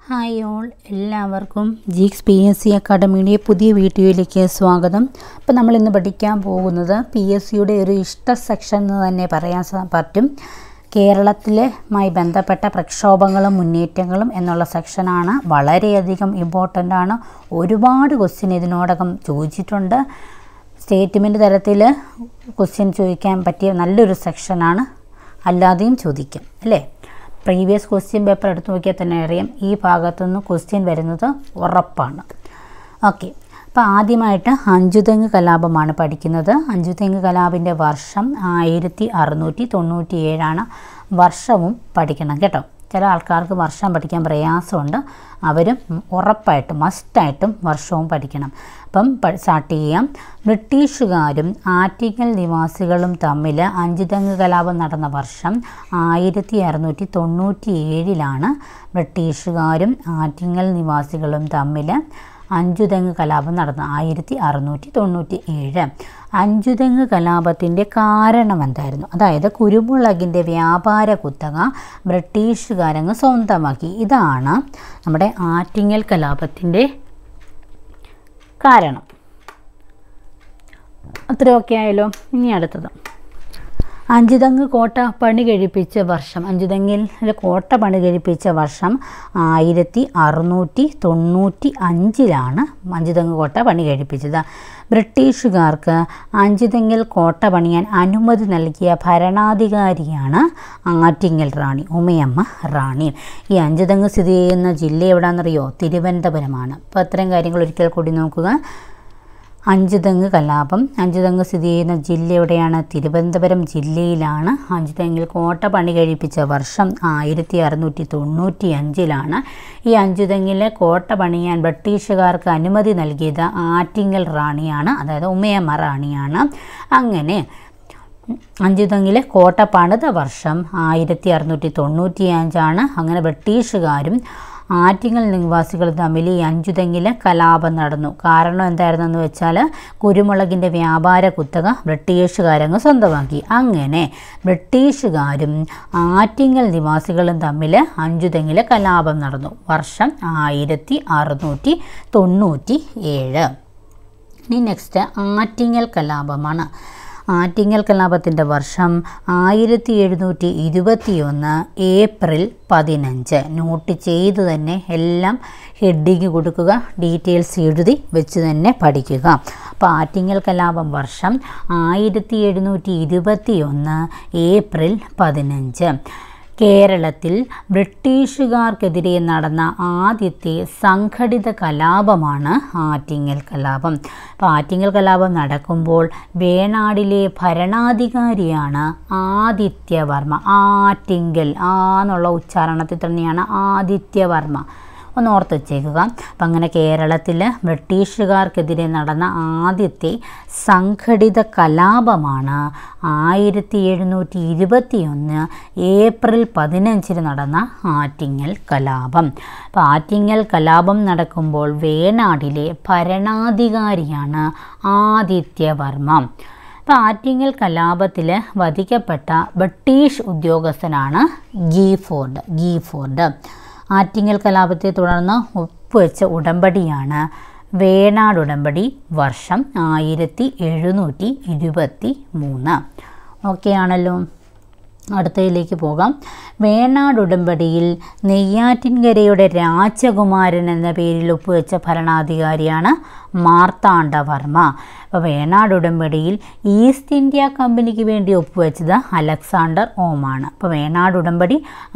Hi all, എല്ലാവർക്കും geeks PSC അക്കാഡമിയുടെ പുതിയ വീഡിയോയിലേക്ക് സ്വാഗതം. അപ്പോൾ നമ്മളിന്ന് പഠിക്കാൻ പോകുന്നത് PSCയുടെ ഒരു ഇഷ്ട സെക്ഷൻ എന്ന് തന്നെ പറയാൻ പറ്റും. കേരളത്തിലുമായി ബന്ധപ്പെട്ട പ്രക്ഷോഭങ്ങളും മുന്നേറ്റങ്ങളും എന്നുള്ള സെക്ഷനാണ്. വളരെയധികം ഇമ്പോർട്ടൻ്റ് ആണ്. ഒരുപാട് ക്വസ്റ്റ്യൻ ഇതിനോടകം ചോദിച്ചിട്ടുണ്ട്. സ്റ്റേറ്റ്മെൻറ്റ് തരത്തിൽ ക്വസ്റ്റ്യൻ ചോദിക്കാൻ പറ്റിയ നല്ലൊരു സെക്ഷനാണ്. അല്ലാതെയും ചോദിക്കാം അല്ലേ. പ്രീവിയസ് ക്വസ്റ്റ്യൻ പേപ്പർ എടുത്ത് നോക്കിയാൽ തന്നെ അറിയാം ഈ ഭാഗത്തുനിന്ന് ക്വസ്റ്റ്യൻ വരുന്നത് ഉറപ്പാണ്. ഓക്കെ, അപ്പോൾ ആദ്യമായിട്ട് അഞ്ചുതെങ്ങ് കലാപമാണ് പഠിക്കുന്നത്. അഞ്ചുതെങ്ങ് കലാപിൻ്റെ വർഷം 1697 വർഷവും പഠിക്കണം കേട്ടോ. ചില ആൾക്കാർക്ക് വർഷം പഠിക്കാൻ പ്രയാസമുണ്ട്. അവരും ഉറപ്പായിട്ടും മസ്റ്റായിട്ടും വർഷവും പഠിക്കണം. അപ്പം സ്റ്റാർട്ട് ചെയ്യാം. ബ്രിട്ടീഷുകാരും ആറ്റിങ്ങൽ നിവാസികളും തമ്മിൽ അഞ്ചുതെങ്ങ് കലാപം നടന്ന വർഷം 1697 ബ്രിട്ടീഷുകാരും ആറ്റിങ്ങൽ നിവാസികളും തമ്മിൽ അഞ്ചുതെങ്ങ് കലാപം നടന്നു 1697. അഞ്ചുതെങ്ങ് കലാപത്തിൻ്റെ കാരണം എന്തായിരുന്നു? അതായത് കുരുമുളകിൻ്റെ വ്യാപാര കുത്തക ബ്രിട്ടീഷുകാരങ്ങ് സ്വന്തമാക്കി. ഇതാണ് നമ്മുടെ ആറ്റിങ്ങൽ കലാപത്തിൻ്റെ കാരണം. അത്രയൊക്കെ ആയല്ലോ. ഇനി അടുത്തത് അഞ്ചുതെങ്ങ് കോട്ട പണി കഴിപ്പിച്ച വർഷം. അഞ്ചുതെങ്ങിലെ കോട്ട പണി കഴിപ്പിച്ച വർഷം 1695 അഞ്ചുതെങ്ങ് കോട്ട പണി കഴിപ്പിച്ചത്. ബ്രിട്ടീഷുകാർക്ക് അഞ്ചുതെങ്ങിൽ കോട്ട പണിയാൻ അനുമതി നൽകിയ ഭരണാധികാരിയാണ് ആറ്റിങ്ങൽ റാണി, ഉമയമ്മ റാണി. ഈ അഞ്ചുതെങ്ങ് സ്ഥിതി ചെയ്യുന്ന ജില്ല എവിടെയാണെന്നറിയോ? തിരുവനന്തപുരമാണ്. അപ്പോൾ അത്തരം കാര്യങ്ങൾ ഒരിക്കൽ കൂടി നോക്കുക. അഞ്ചുതെങ്ങ് കലാപം, അഞ്ചുതെങ്ങ് സ്ഥിതി ചെയ്യുന്ന ജില്ല എവിടെയാണ്? തിരുവനന്തപുരം ജില്ലയിലാണ്. അഞ്ചുതെങ്ങിൽ കോട്ട പണി കഴിപ്പിച്ച വർഷം 1695. ഈ അഞ്ചുതെങ്ങിലെ കോട്ട പണിയാൻ ബ്രിട്ടീഷുകാർക്ക് അനുമതി നൽകിയത് ആറ്റിങ്ങൽ റാണിയാണ്, അതായത് ഉമയമ്മ റാണിയാണ്. അങ്ങനെ അഞ്ചുതെങ്ങിലെ കോട്ട പണിത വർഷം 1695. അങ്ങനെ ബ്രിട്ടീഷുകാരും ആറ്റിങ്ങൽ നിവാസികൾ തമ്മിൽ ഈ അഞ്ചുതെങ്ങിലെ കലാപം നടന്നു. കാരണം എന്തായിരുന്നെന്ന് വെച്ചാൽ കുരുമുളകിൻ്റെ വ്യാപാര കുത്തക ബ്രിട്ടീഷുകാരങ്ങ് സ്വന്തമാക്കി. അങ്ങനെ ബ്രിട്ടീഷുകാരും ആറ്റിങ്ങൽ നിവാസികളും തമ്മിൽ അഞ്ചുതെങ്ങിലെ കലാപം നടന്നു. വർഷം 1697. ഇനി നെക്സ്റ്റ് ആറ്റിങ്ങൽ കലാപമാണ്. ആറ്റിങ്ങൽ കലാപത്തിൻ്റെ വർഷം 1721 ഏപ്രിൽ 15. നോട്ട് ചെയ്ത് തന്നെ എല്ലാം ഹെഡിങ് കൊടുക്കുക, ഡീറ്റെയിൽസ് എഴുതി വെച്ച് തന്നെ പഠിക്കുക. അപ്പോൾ ആറ്റിങ്ങൽ കലാപം വർഷം 1721 ഏപ്രിൽ 15. കേരളത്തിൽ ബ്രിട്ടീഷുകാർക്കെതിരെ നടന്ന ആദ്യത്തെ സംഘടിത കലാപമാണ് ആറ്റിങ്ങൽ കലാപം. അപ്പോൾ ആറ്റിങ്ങൽ കലാപം നടക്കുമ്പോൾ വേണാടിലെ ഭരണാധികാരിയാണ് ആദിത്യവർമ്മ. ആറ്റിങ്കൽ എന്നുള്ള ഉച്ചാരണത്തിൽ തന്നെയാണ് ആദിത്യവർമ്മ. ഒന്ന് ഓർത്ത് വച്ചേക്കുക. അപ്പം അങ്ങനെ കേരളത്തിൽ ബ്രിട്ടീഷുകാർക്കെതിരെ നടന്ന ആദ്യത്തെ സംഘടിത കലാപമാണ് 1721 ഏപ്രിൽ 15 നടന്ന ആറ്റിങ്ങൽ കലാപം. അപ്പോൾ ആറ്റിങ്ങൽ കലാപം നടക്കുമ്പോൾ വേണാടിലെ ഭരണാധികാരിയാണ് ആദിത്യവർമ്മ. അപ്പോൾ ആറ്റിങ്ങൽ കലാപത്തിൽ വധിക്കപ്പെട്ട ബ്രിട്ടീഷ് ഉദ്യോഗസ്ഥനാണ് ഗീഫോർഡ്. ആറ്റിങ്ങൽ കലാപത്തെ തുടർന്ന് ഒപ്പുവെച്ച ഉടമ്പടിയാണ് വേണാട് ഉടമ്പടി. വർഷം 1723. ഓക്കെ ആണല്ലോ. അടുത്തതിലേക്ക് പോകാം. വേണാട് ഉടമ്പടിയിൽ നെയ്യാറ്റിൻകരയുടെ രാജകുമാരൻ എന്ന പേരിൽ ഒപ്പുവെച്ച ഭരണാധികാരിയാണ് മാർത്താണ്ഡവർമ്മ. അപ്പോൾ വേണാട് ഉടമ്പടിയിൽ ഈസ്റ്റ് ഇന്ത്യ കമ്പനിക്ക് വേണ്ടി ഒപ്പുവെച്ചത് അലക്സാണ്ടർ ഓമാണ്. അപ്പോൾ വേണാട് ഉടമ്പടി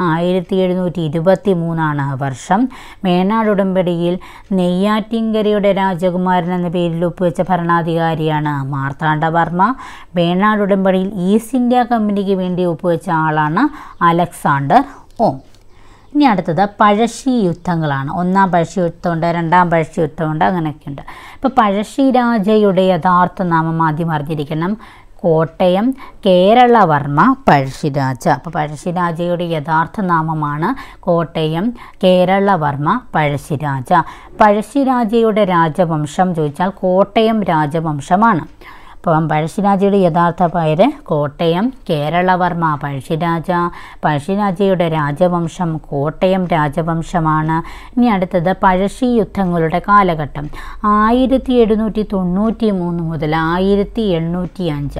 1723 വർഷം. വേണാട് ഉടമ്പടിയിൽ നെയ്യാറ്റിൻകരയുടെ രാജകുമാരൻ എന്ന പേരിൽ ഒപ്പുവെച്ച ഭരണാധികാരിയാണ് മാർത്താണ്ഡവർമ്മ. വേണാട് ഉടമ്പടിയിൽ ഈസ്റ്റ് ഇന്ത്യ കമ്പനിക്ക് വേണ്ടി ഒപ്പുവെച്ച ആളാണ് അലക്സാണ്ടർ ഓം. ഇനി അടുത്തത് പഴശ്ശി യുദ്ധങ്ങളാണ്. ഒന്നാം പഴശ്ശി യുദ്ധമുണ്ട്, രണ്ടാം പഴശ്ശി യുദ്ധമുണ്ട്, അങ്ങനെയൊക്കെയുണ്ട്. ഇപ്പോൾ പഴശ്ശിരാജയുടെ യഥാർത്ഥ നാമം ആദ്യം അറിഞ്ഞിരിക്കണം. കോട്ടയം കേരളവർമ്മ പഴശ്ശിരാജ. അപ്പോൾ പഴശ്ശിരാജയുടെ യഥാർത്ഥ നാമമാണ് കോട്ടയം കേരളവർമ്മ പഴശ്ശിരാജ. പഴശ്ശിരാജയുടെ രാജവംശം ചോദിച്ചാൽ കോട്ടയം രാജവംശമാണ്. അപ്പം പഴശ്ശിരാജയുടെ യഥാർത്ഥ പേര് കോട്ടയം കേരളവർമ്മ പഴശ്ശിരാജ. പഴശ്ശിരാജയുടെ രാജവംശം കോട്ടയം രാജവംശമാണ്. ഇനി അടുത്തത് പഴശ്ശി യുദ്ധങ്ങളുടെ കാലഘട്ടം 1793 മുതൽ 1805,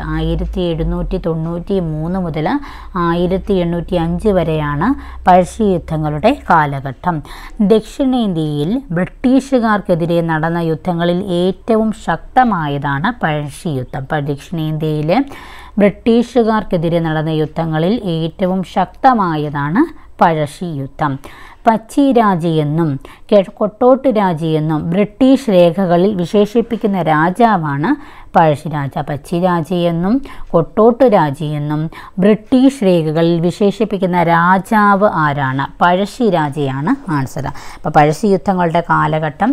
1793 മുതൽ 1805 വരെയാണ് പഴശ്ശി യുദ്ധങ്ങളുടെ കാലഘട്ടം. ദക്ഷിണേന്ത്യയിൽ ബ്രിട്ടീഷുകാർക്കെതിരെ നടന്ന യുദ്ധങ്ങളിൽ ഏറ്റവും ശക്തമായതാണ് പഴശ്ശി യുദ്ധം. ദക്ഷിണേന്ത്യയിൽ ബ്രിട്ടീഷുകാർക്കെതിരെ നടന്ന യുദ്ധങ്ങളിൽ ഏറ്റവും ശക്തമായതാണ് പഴശ്ശി യുദ്ധം. പച്ചിരാജയെന്നും കൊട്ടോട്ടുരാജയെന്നും ബ്രിട്ടീഷ് രേഖകളിൽ വിശേഷിപ്പിക്കുന്ന രാജാവാണ് പഴശ്ശിരാജ. പച്ചിരാജയെന്നും കൊട്ടോട്ടുരാജയെന്നും ബ്രിട്ടീഷ് രേഖകളിൽ വിശേഷിപ്പിക്കുന്ന രാജാവ് ആരാണ്? പഴശ്ശിരാജയാണ് ആൻസർ. അപ്പോൾ പഴശ്ശി യുദ്ധങ്ങളുടെ കാലഘട്ടം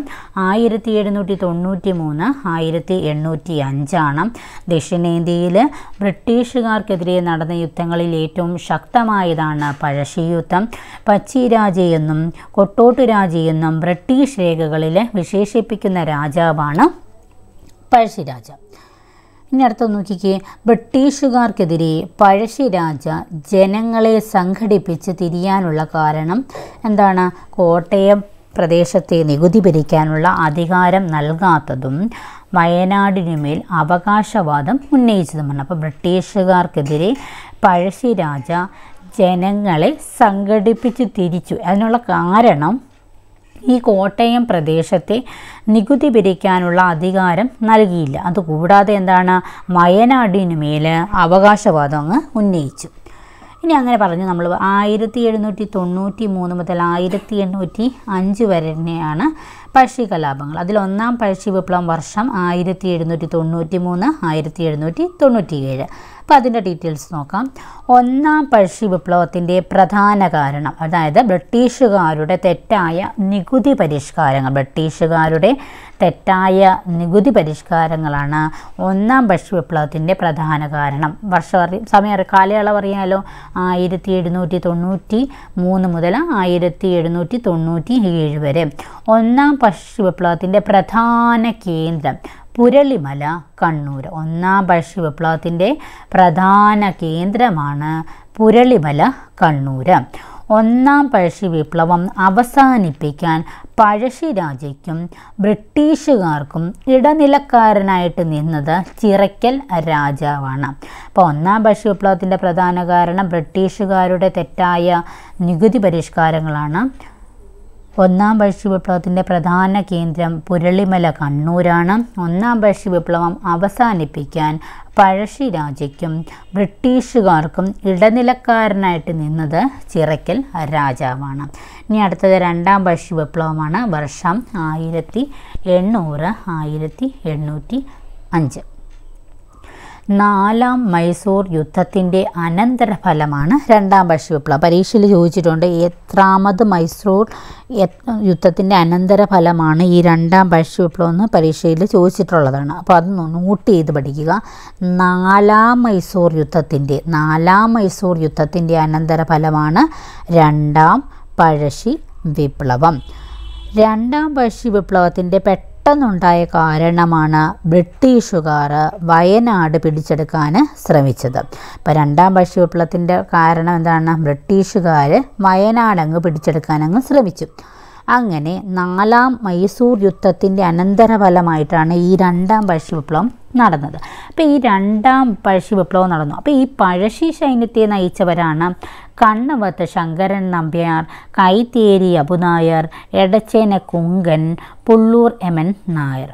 1793 1805 ദക്ഷിണേന്ത്യയിൽ ബ്രിട്ടീഷുകാർക്കെതിരെ നടന്ന യുദ്ധങ്ങളിൽ ഏറ്റവും ശക്തമായതാണ് പഴശ്ശി യുദ്ധം. പച്ചിരാജയെന്നും കൊട്ടോട്ടുരാജയെന്നും ബ്രിട്ടീഷ് രേഖകളിൽ വിശേഷിപ്പിക്കുന്ന രാജാവാണ് പഴശ്ശിരാജ. ഇനി അടുത്ത് നോക്കിക്കേ, ബ്രിട്ടീഷുകാർക്കെതിരെ പഴശ്ശിരാജ ജനങ്ങളെ സംഘടിപ്പിച്ച് തിരിയാനുള്ള കാരണം എന്താണ്? കോട്ടയം പ്രദേശത്തെ നികുതി പിരിക്കാനുള്ള അധികാരം നൽകാത്തതും വയനാടിനുമേൽ അവകാശവാദം ഉന്നയിച്ചതുമാണ്. അപ്പോൾ ബ്രിട്ടീഷുകാർക്കെതിരെ പഴശ്ശിരാജ ജനങ്ങളെ സംഘടിപ്പിച്ച് തിരിച്ചു. അതിനുള്ള കാരണം ഈ കോട്ടയം പ്രദേശത്തെ നികുതി പിരിക്കാനുള്ള അധികാരം നൽകിയില്ല. അതുകൂടാതെ എന്താണ്? വയനാടിനുമേൽ അവകാശവാദം അങ്ങ് ഉന്നയിച്ചു. ഇനി അങ്ങനെ പറഞ്ഞു നമ്മൾ 1793 മുതൽ 1805 വരെയാണ് പഴശ്ശി കലാപങ്ങൾ. അതിലൊന്നാം പഴശ്ശി വിപ്ലവം വർഷം 1793 1797. അപ്പോൾ അതിൻ്റെ ഡീറ്റെയിൽസ് നോക്കാം. ഒന്നാം പഴശ്ശി വിപ്ലവത്തിൻ്റെ പ്രധാന കാരണം, അതായത് ബ്രിട്ടീഷുകാരുടെ തെറ്റായ നികുതി പരിഷ്കാരങ്ങളാണ് ഒന്നാം പഴശ്ശി വിപ്ലവത്തിൻ്റെ പ്രധാന കാരണം. കാലയളവ് അറിയാലോ, 1793 മുതൽ 1797 വരെ. ഒന്നാം പഴശ്ശി വിപ്ലവത്തിൻ്റെ പ്രധാന കേന്ദ്രം പുരളിമല, കണ്ണൂർ. ഒന്നാം പഴശ്ശി വിപ്ലവത്തിൻ്റെ പ്രധാന കേന്ദ്രമാണ് പുരളിമല, കണ്ണൂർ. ഒന്നാം പഴശ്ശി വിപ്ലവം അവസാനിപ്പിക്കാൻ പഴശ്ശിരാജയ്ക്കും ബ്രിട്ടീഷുകാർക്കും ഇടനിലക്കാരനായിട്ട് നിന്നത് ചിറക്കൽ രാജാവാണ്. അപ്പോൾ ഒന്നാം പഴശ്ശി വിപ്ലവത്തിൻ്റെ പ്രധാന കാരണം ബ്രിട്ടീഷുകാരുടെ തെറ്റായ നികുതി പരിഷ്കാരങ്ങളാണ്. ഒന്നാം പഴശ്ശി വിപ്ലവത്തിൻ്റെ പ്രധാന കേന്ദ്രം പുരളിമല, കണ്ണൂരാണ്. ഒന്നാം പഴശ്ശി വിപ്ലവം അവസാനിപ്പിക്കാൻ പഴശ്ശിരാജയ്ക്കും ബ്രിട്ടീഷുകാർക്കും ഇടനിലക്കാരനായിട്ട് നിന്നത് ചിറക്കൽ രാജാവാണ്. ഇനി അടുത്തത് രണ്ടാം പഴശ്ശി വിപ്ലവമാണ്. വർഷം 1800 1805. നാലാം മൈസൂർ യുദ്ധത്തിൻ്റെ അനന്തരഫലമാണ് രണ്ടാം പഴശ്ശി വിപ്ലവം. പരീക്ഷയിൽ ചോദിച്ചിട്ടുണ്ട് എത്രാമത് മൈസൂർ യുദ്ധത്തിൻ്റെ അനന്തരഫലമാണ് ഈ രണ്ടാം പഴശ്ശി വിപ്ലവം എന്ന് പരീക്ഷയിൽ ചോദിച്ചിട്ടുള്ളതാണ്. അപ്പോൾ അത് നോട്ട് ചെയ്ത് പഠിക്കുക. നാലാം മൈസൂർ യുദ്ധത്തിൻ്റെ അനന്തരഫലമാണ് രണ്ടാം പഴശ്ശി വിപ്ലവം. രണ്ടാം പഴശ്ശി വിപ്ലവത്തിൻ്റെ പെട്ടെന്നുണ്ടായ കാരണമാണ് ബ്രിട്ടീഷുകാർ വയനാട് പിടിച്ചെടുക്കാൻ ശ്രമിച്ചത്. അപ്പോൾ രണ്ടാം പഴശ്ശി വിപ്ലവത്തിൻ്റെ കാരണം എന്താണ്? ബ്രിട്ടീഷുകാർ വയനാടങ്ങ് പിടിച്ചെടുക്കാനങ്ങ് ശ്രമിച്ചു. അങ്ങനെ നാലാം മൈസൂർ യുദ്ധത്തിൻ്റെ അനന്തരഫലമായിട്ടാണ് ഈ രണ്ടാം പഴശ്ശി വിപ്ലവം നടന്നത്. അപ്പോൾ ഈ രണ്ടാം പഴശ്ശി വിപ്ലവം നടന്നു. അപ്പോൾ ഈ പഴശ്ശി സൈന്യത്തെ നയിച്ചവരാണ് കണ്ണവത്ത് ശങ്കരൻ നമ്പ്യാർ, കൈത്തേരി അബുനായർ, എടച്ചേന കുങ്കൻ, പള്ളൂർ എമൻ നായർ.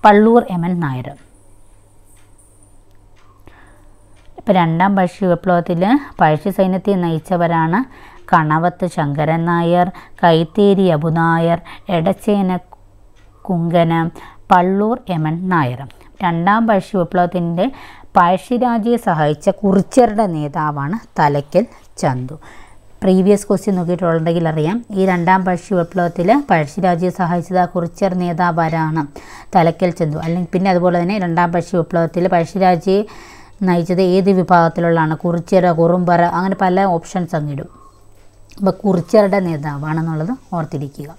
ഇപ്പോൾ രണ്ടാം പഴശ്ശി വിപ്ലവത്തിൽ പഴശ്ശി സൈന്യത്തെ നയിച്ചവരാണ് കണവത്ത് ശങ്കരൻ നായർ, കൈത്തേരി അബുനായർ, എടച്ചേന കുങ്കൻ, പള്ളൂർ എമൻ നായർ. രണ്ടാം പഴശ്ശി വിപ്ലവത്തിൻ്റെ പഴശ്ശിരാജയെ സഹായിച്ച കുറിച്യരുടെ നേതാവാണ് തലയ്ക്കൽ ചന്തു. പ്രീവിയസ് ക്വസ്റ്റ്യൻ നോക്കിയിട്ടുണ്ടെങ്കിൽ അറിയാം, ഈ രണ്ടാം പഴശ്ശി വിപ്ലവത്തിൽ പഴശ്ശിരാജയെ സഹായിച്ചത് ആ കുറിച്യർ നേതാവ് ആരാണ്? തലയ്ക്കൽ ചന്തു. അല്ലെങ്കിൽ പിന്നെ അതുപോലെ തന്നെ രണ്ടാം പഴശ്ശി വിപ്ലവത്തിൽ പഴശ്ശിരാജയെ നയിച്ചത് ഏത് വിഭാഗത്തിലുള്ളതാണ്? കുറിച്യർ, കുറുമ്പർ, അങ്ങനെ പല ഓപ്ഷൻസ് അങ്ങിടും. അപ്പോൾ കുറിച്യരുടെ നേതാവാണെന്നുള്ളത് ഓർത്തിരിക്കുക.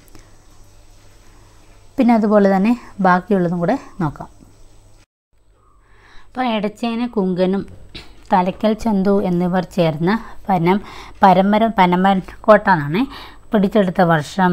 പിന്നെ അതുപോലെ തന്നെ ബാക്കിയുള്ളതും കൂടെ നോക്കാം. അപ്പോൾ എടച്ചേന കുങ്കനും തലക്കൽ ചന്തു എന്നിവർ ചേർന്ന് പനമരക്കോട്ട എന്നാണ് പിടിച്ചെടുത്ത വർഷം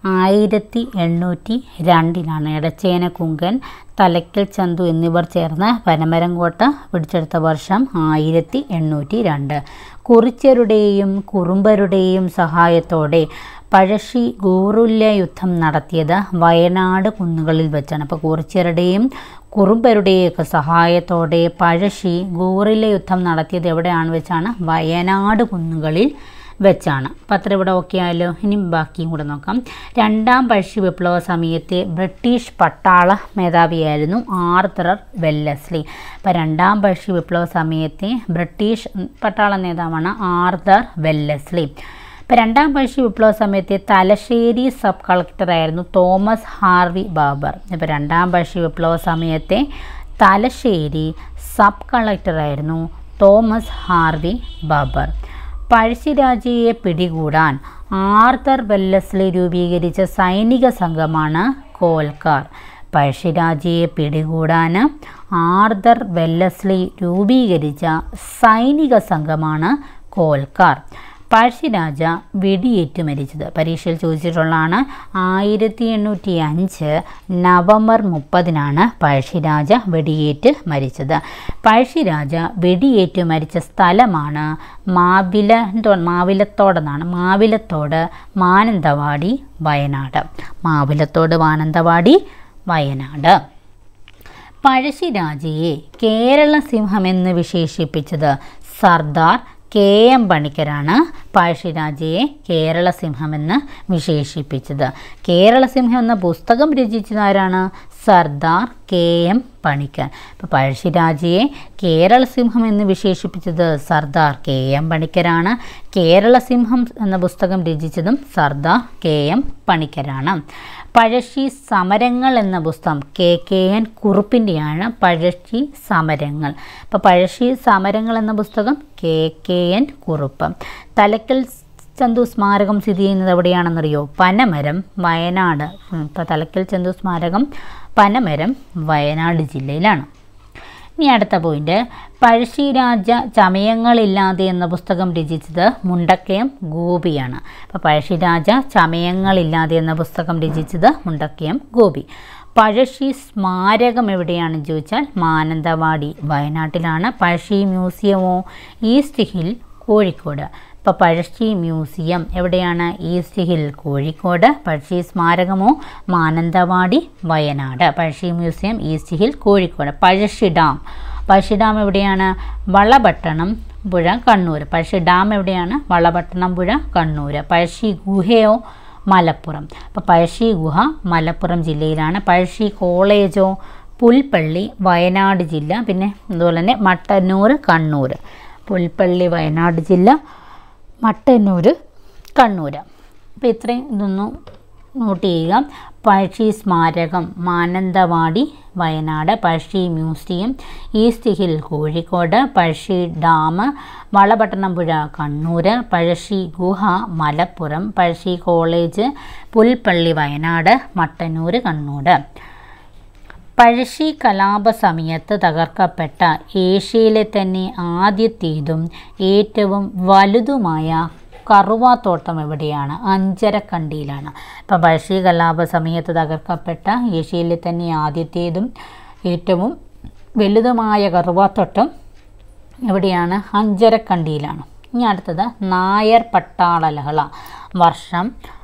1802 എടച്ചേന കുങ്കൻ തലക്കൽ ചന്തു എന്നിവർ ചേർന്ന് പനമരംകോട്ട പിടിച്ചെടുത്ത വർഷം 1802. കുറിച്യരുടെയും കുറുമ്പരുടെയും സഹായത്തോടെ പഴശ്ശി ഗൂറുല്യ യുദ്ധം നടത്തിയത് വയനാട് കുന്നുകളിൽ വെച്ചാണ്. അപ്പോൾ കുറിച്യരുടെയും കുറുമ്പരുടെയൊക്കെ സഹായത്തോടെ പഴശ്ശി ഗൂറില്യ യുദ്ധം നടത്തിയത് എവിടെയാണ് വെച്ചാണ്? വയനാട് കുന്നുകളിൽ വെച്ചാണ്. അപ്പോൾ അത്ര ഇവിടെ ഓക്കെ ആയല്ലോ. ഇനി ബാക്കിയും കൂടെ നോക്കാം. രണ്ടാം പഴശ്ശി വിപ്ലവ സമയത്തെ ബ്രിട്ടീഷ് പട്ടാള മേധാവിയായിരുന്നു ആർതർ വെല്ലസ്ലി. അപ്പോൾ രണ്ടാം പഴശ്ശി വിപ്ലവ സമയത്തെ ബ്രിട്ടീഷ് പട്ടാള നേതാവാണ് ആർതർ വെല്ലസ്ലി. ഇപ്പോൾ രണ്ടാം പഴശ്ശി വിപ്ലവ സമയത്തെ തലശ്ശേരി സബ് കളക്ടറായിരുന്നു തോമസ് ഹാർവി ബാബർ. ഇപ്പോൾ രണ്ടാം പഴശ്ശി വിപ്ലവ സമയത്തെ തലശ്ശേരി സബ് കളക്ടറായിരുന്നു തോമസ് ഹാർവി ബാബർ. പഴശ്ശിരാജയെ പിടികൂടാൻ ആർതർ വെല്ലസ്ലി രൂപീകരിച്ച സൈനിക സംഘമാണ് കോൽക്കാർ. പഴശ്ശിരാജയെ പിടികൂടാൻ ആർതർ വെല്ലസ്ലി രൂപീകരിച്ച സൈനിക സംഘമാണ് കോൽക്കാർ. പഴശ്ശിരാജ വെടിയേറ്റ് മരിച്ചത് പരീക്ഷയിൽ ചോദിച്ചിട്ടുള്ളതാണ്. 1805 നവംബർ 30 പഴശ്ശിരാജ വെടിയേറ്റ് മരിച്ചത്. പഴശ്ശിരാജ വെടിയേറ്റ് മരിച്ച സ്ഥലമാണ് മാവിലത്തോട് മാനന്തവാടി വയനാട്. മാവിലത്തോട് മാനന്തവാടി വയനാട്. പഴശ്ശിരാജയെ കേരള സിംഹമെന്ന് വിശേഷിപ്പിച്ചത് സർദാർ KM പണിക്കരാണ്. പഴശ്ശിരാജയെ കേരള സിംഹമെന്ന് വിശേഷിപ്പിച്ചത്. കേരള സിംഹം എന്ന പുസ്തകം രചിച്ചതാരാണ്? സർദാർ KM പണിക്കർ. അപ്പോൾ പഴശ്ശിരാജയെ കേരള സിംഹം എന്ന് വിശേഷിപ്പിച്ചത് സർദാർ KM പണിക്കരാണ്. കേരള സിംഹം എന്ന പുസ്തകം രചിച്ചതും സർദാർ KM പണിക്കരാണ്. പഴശ്ശി സമരങ്ങൾ എന്ന പുസ്തകം KKN കുറുപ്പിൻ്റെയാണ്. പഴശ്ശി സമരങ്ങൾ. അപ്പോൾ പഴശ്ശി സമരങ്ങൾ എന്ന പുസ്തകം KKN കുറുപ്പ്. തലക്കൽ ചന്തു സ്മാരകം സ്ഥിതി ചെയ്യുന്നത് എവിടെയാണെന്നറിയോ? പനമരം, വയനാട്. ഇപ്പോൾ തലക്കൽ ചന്തു സ്മാരകം പനമരം, വയനാട് ജില്ലയിലാണ്. ഇനി അടുത്ത പോയിന്റ്, പഴശ്ശിരാജ ചമയങ്ങളില്ലാതെ എന്ന പുസ്തകം രചിച്ചത് മുണ്ടക്കയം ഗോപിയാണ്. അപ്പോൾ പഴശ്ശിരാജ ചമയങ്ങളില്ലാതെ എന്ന പുസ്തകം രചിച്ചത് മുണ്ടക്കയം ഗോപി. പഴശ്ശി സ്മാരകം എവിടെയാണെന്ന് ചോദിച്ചാൽ മാനന്തവാടി വയനാട്ടിലാണ്. പഴശ്ശി മ്യൂസിയമോ ഈസ്റ്റ് ഹിൽ കോഴിക്കോട്. ഇപ്പോൾ പഴശ്ശി മ്യൂസിയം എവിടെയാണ്? East Hill Kozhikode. പഴശ്ശി സ്മാരകമോ Mananthavady Wayanad. Pazhassi museum East Hill Kozhikode. Pazhassi dam എവിടെയാണ്? വളപട്ടണം പുഴ കണ്ണൂർ. പഴശ്ശി ഡാം എവിടെയാണ്? വളപട്ടണം പുഴ കണ്ണൂർ. പഴശ്ശി ഗുഹയോ മലപ്പുറം. അപ്പോൾ പഴശ്ശി ഗുഹ മലപ്പുറം ജില്ലയിലാണ്. പഴശ്ശി കോളേജോ പുൽപ്പള്ളി വയനാട് ജില്ല. പിന്നെ അതുപോലെ തന്നെ മട്ടന്നൂർ കണ്ണൂർ. പുൽപ്പള്ളി വയനാട് ജില്ല, മട്ടന്നൂർ കണ്ണൂർ. അപ്പോൾ ഇത്രയും ഇതൊന്ന് നോട്ട് ചെയ്യുക. പഴശ്ശി സ്മാരകം Mananthavady Wayanad. Pazhassi museum East Hill Kozhikode. Pazhassi dam Valapattanam പുഴ കണ്ണൂർ. പഴശ്ശി ഗുഹ മലപ്പുറം. പഴശ്ശി കോളേജ് പുൽപ്പള്ളി വയനാട്, മട്ടന്നൂർ കണ്ണൂർ. പഴശ്ശി കലാപ സമയത്ത് തകർക്കപ്പെട്ട ഏഷ്യയിലെ തന്നെ ആദ്യത്തേതും ഏറ്റവും വലുതുമായ കറുവാത്തോട്ടം എവിടെയാണ്? അഞ്ചരക്കണ്ടിയിലാണ്. ഇപ്പോൾ പഴശ്ശി കലാപ സമയത്ത് തകർക്കപ്പെട്ട ഏഷ്യയിലെ തന്നെ ആദ്യത്തേതും ഏറ്റവും വലുതുമായ കറുവാത്തോട്ടം എവിടെയാണ്? അഞ്ചരക്കണ്ടിയിലാണ്. ഇനി അടുത്തത് നായർ പട്ടാള ലഹള. വർഷം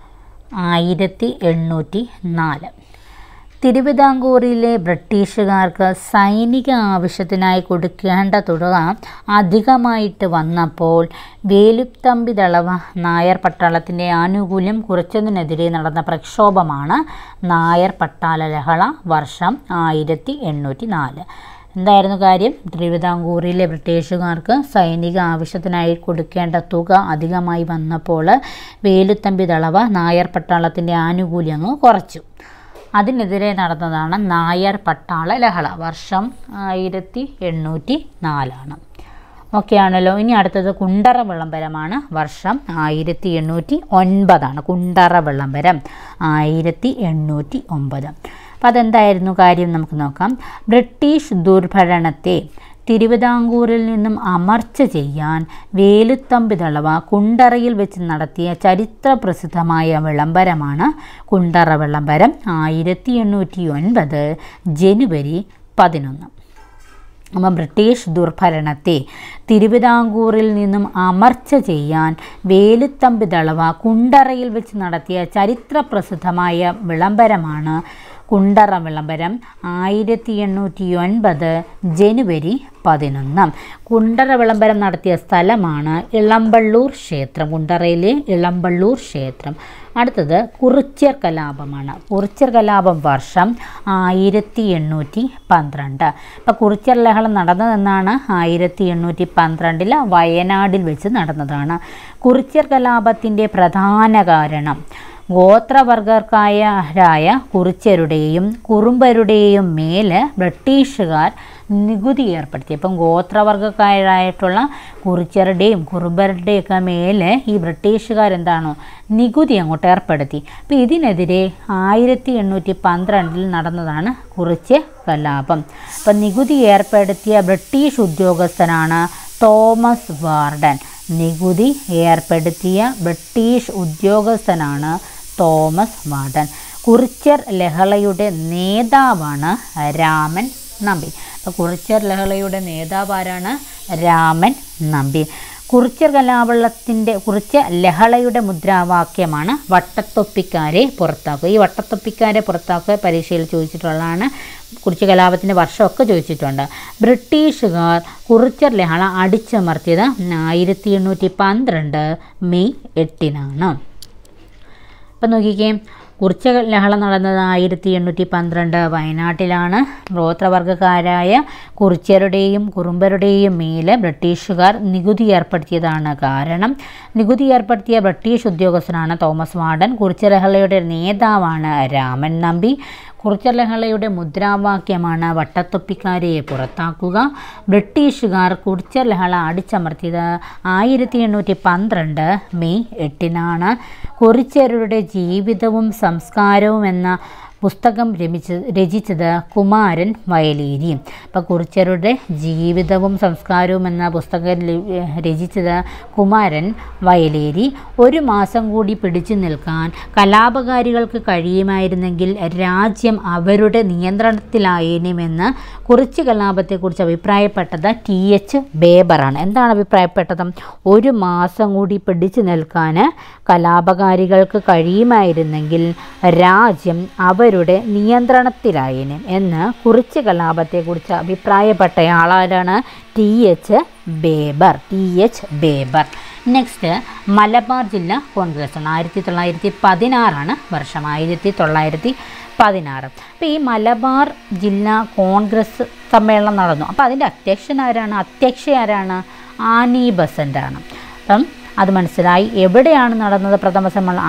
1804. തിരുവിതാംകൂറിലെ ബ്രിട്ടീഷുകാർക്ക് സൈനിക ആവശ്യത്തിനായി കൊടുക്കേണ്ട തുക അധികമായിട്ട് വന്നപ്പോൾ വേലുത്തമ്പി ദളവ നായർ പട്ടാളത്തിൻ്റെ ആനുകൂല്യം കുറച്ചതിനെതിരെ നടന്ന പ്രക്ഷോഭമാണ് നായർ പട്ടാള ലഹള. വർഷം 1804. എന്തായിരുന്നു കാര്യം? തിരുവിതാംകൂറിലെ ബ്രിട്ടീഷുകാർക്ക് സൈനിക ആവശ്യത്തിനായി കൊടുക്കേണ്ട തുക അധികമായി വന്നപ്പോൾ വേലുത്തമ്പി ദളവ നായർ പട്ടാളത്തിൻ്റെ ആനുകൂല്യം കുറച്ചു. അതിനെതിരെ നടന്നതാണ് നായർ പട്ടാള ലഹള. വർഷം 1804. ഓക്കെ ആണല്ലോ. ഇനി അടുത്തത് കുണ്ടറ വിളംബരമാണ്. വർഷം 1809. കുണ്ടറ വിളംബരം 1809. അപ്പോൾ അതെന്തായിരുന്നു കാര്യം നമുക്ക് നോക്കാം. ബ്രിട്ടീഷ് ദുർഭരണത്തെ തിരുവിതാംകൂറിൽ നിന്നും അമർച്ച ചെയ്യാൻ വേലുത്തമ്പിതളവ കുണ്ടറയിൽ വെച്ച് നടത്തിയ ചരിത്ര പ്രസിദ്ധമായ വിളംബരമാണ് കുണ്ടറ വിളംബരം 1809 ജനുവരി 11. അപ്പം ബ്രിട്ടീഷ് ദുർഭരണത്തെ തിരുവിതാംകൂറിൽ നിന്നും അമർച്ച ചെയ്യാൻ വേലുത്തമ്പിതളവ കുണ്ടറയിൽ വെച്ച് നടത്തിയ ചരിത്ര പ്രസിദ്ധമായ വിളംബരമാണ് കുണ്ടറ വിളംബരം 1809 ജനുവരി 11. കുണ്ടറ വിളംബരം നടത്തിയ സ്ഥലമാണ് ഇളമ്പള്ളൂർ ക്ഷേത്രം, കുണ്ടറയിലെ ഇളമ്പള്ളൂർ ക്ഷേത്രം. അടുത്തത് കുറിച്യർ കലാപമാണ്. കുറിച്യർ കലാപം വർഷം 1812. അപ്പോൾ കുറിച്യർ ലഹളം നടന്നതെന്നാണ് 1812 വയനാടിൽ വെച്ച് നടന്നതാണ്. കുറിച്യർ കലാപത്തിൻ്റെ പ്രധാന കാരണം ഗോത്രവർഗക്കാരായ കുറിച്യരുടെയും കുറുമ്പരുടെയും മേല് ബ്രിട്ടീഷുകാർ നികുതി ഏർപ്പെടുത്തി. അപ്പം ഗോത്രവർഗക്കാരായിട്ടുള്ള കുറിച്യരുടെയും കുറുമ്പരുടെയൊക്കെ മേല് ഈ ബ്രിട്ടീഷുകാർ എന്താണോ നികുതി അങ്ങോട്ട് ഏർപ്പെടുത്തി. അപ്പോൾ ഇതിനെതിരെ 1812 നടന്നതാണ് കുറിച്യർ കലാപം. അപ്പം നികുതി ഏർപ്പെടുത്തിയ ബ്രിട്ടീഷ് ഉദ്യോഗസ്ഥനാണ് തോമസ് വാർഡൻ. നികുതി ഏർപ്പെടുത്തിയ ബ്രിട്ടീഷ് ഉദ്യോഗസ്ഥനാണ് തോമസ് വാർഡൻ. കുറിച്യർ ലഹളയുടെ നേതാവാണ് രാമൻ നമ്പി. അപ്പോൾ കുറിച്യർ ലഹളയുടെ നേതാവ് ആരാണ്? രാമൻ നമ്പി. കുറിച്യർ ലഹളയുടെ മുദ്രാവാക്യമാണ് വട്ടത്തൊപ്പിക്കാരെ പുറത്താക്കുക. ഈ വട്ടത്തൊപ്പിക്കാരെ പുറത്താക്കുക പരീക്ഷയിൽ ചോദിച്ചിട്ടുള്ളതാണ്. കുറിച്യർ കലാപത്തിൻ്റെ വർഷമൊക്കെ ചോദിച്ചിട്ടുണ്ട്. ബ്രിട്ടീഷുകാർ കുറിച്യർ ലഹള അടിച്ചമർത്തിയത് 1812 മെയ് 8. അപ്പം നോക്കിക്കേ, കുറിച്യർ ലഹള നടന്നത് 1812 വയനാട്ടിലാണ്. ഗോത്രവർഗക്കാരായ കുറിച്യരുടെയും കുറുമ്പരുടെയും മേൽ ബ്രിട്ടീഷുകാർ നികുതി ഏർപ്പെടുത്തിയതാണ് കാരണം. നികുതി ഏർപ്പെടുത്തിയ ബ്രിട്ടീഷ് ഉദ്യോഗസ്ഥനാണ് തോമസ് വാർഡൻ. കുറിച്യർ ലഹളയുടെ നേതാവാണ് രാമൻ നമ്പി. കുറിച്യർ ലഹളയുടെ മുദ്രാവാക്യമാണ് വട്ടത്തൊപ്പിക്കാരെ പുറത്താക്കുക. ബ്രിട്ടീഷുകാർ കുറിച്യർ ലഹള അടിച്ചമർത്തിയത് 1812 മെയ് 8. കുറിച്യരുടെ ജീവിതവും സംസ്കാരവും എന്ന പുസ്തകം രചിച്ചത് കുമാരൻ വയലേരി. അപ്പോൾ കുറിച്യരുടെ ജീവിതവും സംസ്കാരവും എന്ന പുസ്തകം രചിച്ചത് കുമാരൻ വയലേരി. ഒരു മാസം കൂടി പിടിച്ചു നിൽക്കാൻ കലാപകാരികൾക്ക് കഴിയുമായിരുന്നെങ്കിൽ രാജ്യം അവരുടെ നിയന്ത്രണത്തിലായേനുമെന്ന് കുറിച്യ കലാപത്തെക്കുറിച്ച് അഭിപ്രായപ്പെട്ടത് TH ബേബറാണ്. എന്താണ് അഭിപ്രായപ്പെട്ടത്? ഒരു മാസം കൂടി പിടിച്ചു നിൽക്കാൻ കലാപകാരികൾക്ക് കഴിയുമായിരുന്നെങ്കിൽ രാജ്യം അവരുടെ നിയന്ത്രണത്തിലായേനും എന്ന് കുറിച്യ കലാപത്തെക്കുറിച്ച് അഭിപ്രായപ്പെട്ടയാളാരാണ്? TH Baber. നെക്സ്റ്റ് മലബാർ ജില്ലാ കോൺഗ്രസ് ആണ്. 1916 വർഷം, 1916. അപ്പോൾ ഈ മലബാർ ജില്ലാ കോൺഗ്രസ് സമ്മേളനം നടന്നു. അപ്പോൾ അതിൻ്റെ അധ്യക്ഷ ആരാണ്? ആനി ബസൻ്റാണ്. അപ്പം അത് മനസ്സിലായി. എവിടെയാണ് നടന്നത് പ്രഥമ സമ്മേളനം?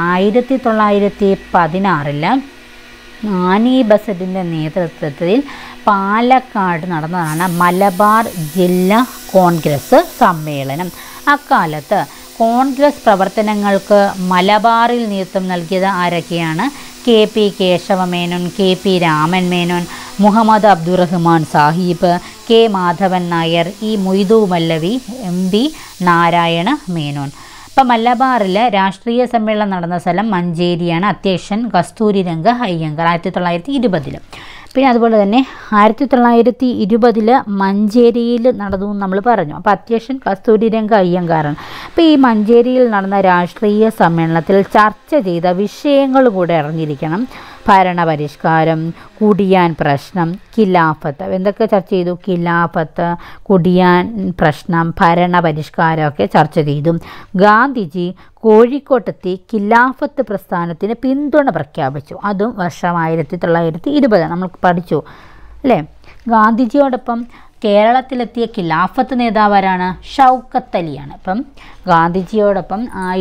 1916 ആനി ബസന്റിൻ്റെ നേതൃത്വത്തിൽ പാലക്കാട് നടന്നതാണ് മലബാർ ജില്ലാ കോൺഗ്രസ് സമ്മേളനം. അക്കാലത്ത് കോൺഗ്രസ് പ്രവർത്തനങ്ങൾക്ക് മലബാറിൽ നേതൃത്വം നൽകിയത് ആരൊക്കെയാണ്? KP Kesava Menon, KP Raman Menon, Muhammad Abdurahman Sahib, K Madhavan Nair, E Moidu മല്ലവി, MB Narayana Menon. അപ്പം മലബാറിൽ രാഷ്ട്രീയ സമ്മേളനം നടന്ന സ്ഥലം മഞ്ചേരിയാണ്. അധ്യക്ഷൻ കസ്തൂരിരംഗ അയ്യങ്കാർ 1920. പിന്നെ അതുപോലെ തന്നെ 1920 മഞ്ചേരിയിൽ നടന്നു നമ്മൾ പറഞ്ഞു. അപ്പോൾ അധ്യക്ഷൻ കസ്തൂരിരംഗ അയ്യങ്കാറാണ്. അപ്പോൾ ഈ മഞ്ചേരിയിൽ നടന്ന രാഷ്ട്രീയ സമ്മേളനത്തിൽ ചർച്ച ചെയ്ത വിഷയങ്ങൾ കൂടെ അറിഞ്ഞിരിക്കണം. ഭരണപരിഷ്കാരം, കുടിയാൻ പ്രശ്നം, ഖിലാഫത്ത്. എന്തൊക്കെ ചർച്ച ചെയ്തു? ഖിലാഫത്ത്, കുടിയാൻ പ്രശ്നം, ഭരണപരിഷ്കാരമൊക്കെ ചർച്ച ചെയ്തു. ഗാന്ധിജി കോഴിക്കോട്ടെത്തി ഖിലാഫത്ത് പ്രസ്ഥാനത്തിന് പിന്തുണ പ്രഖ്യാപിച്ചു. അതും വർഷം 1920 നമ്മൾ പഠിച്ചു അല്ലേ. ഗാന്ധിജിയോടൊപ്പം കേരളത്തിലെത്തിയ ഖിലാഫത്ത് നേതാവാരാണ്? ഷൗക്കത്ത് അലിയാണ്. അപ്പം ഗാന്ധിജിയോടൊപ്പം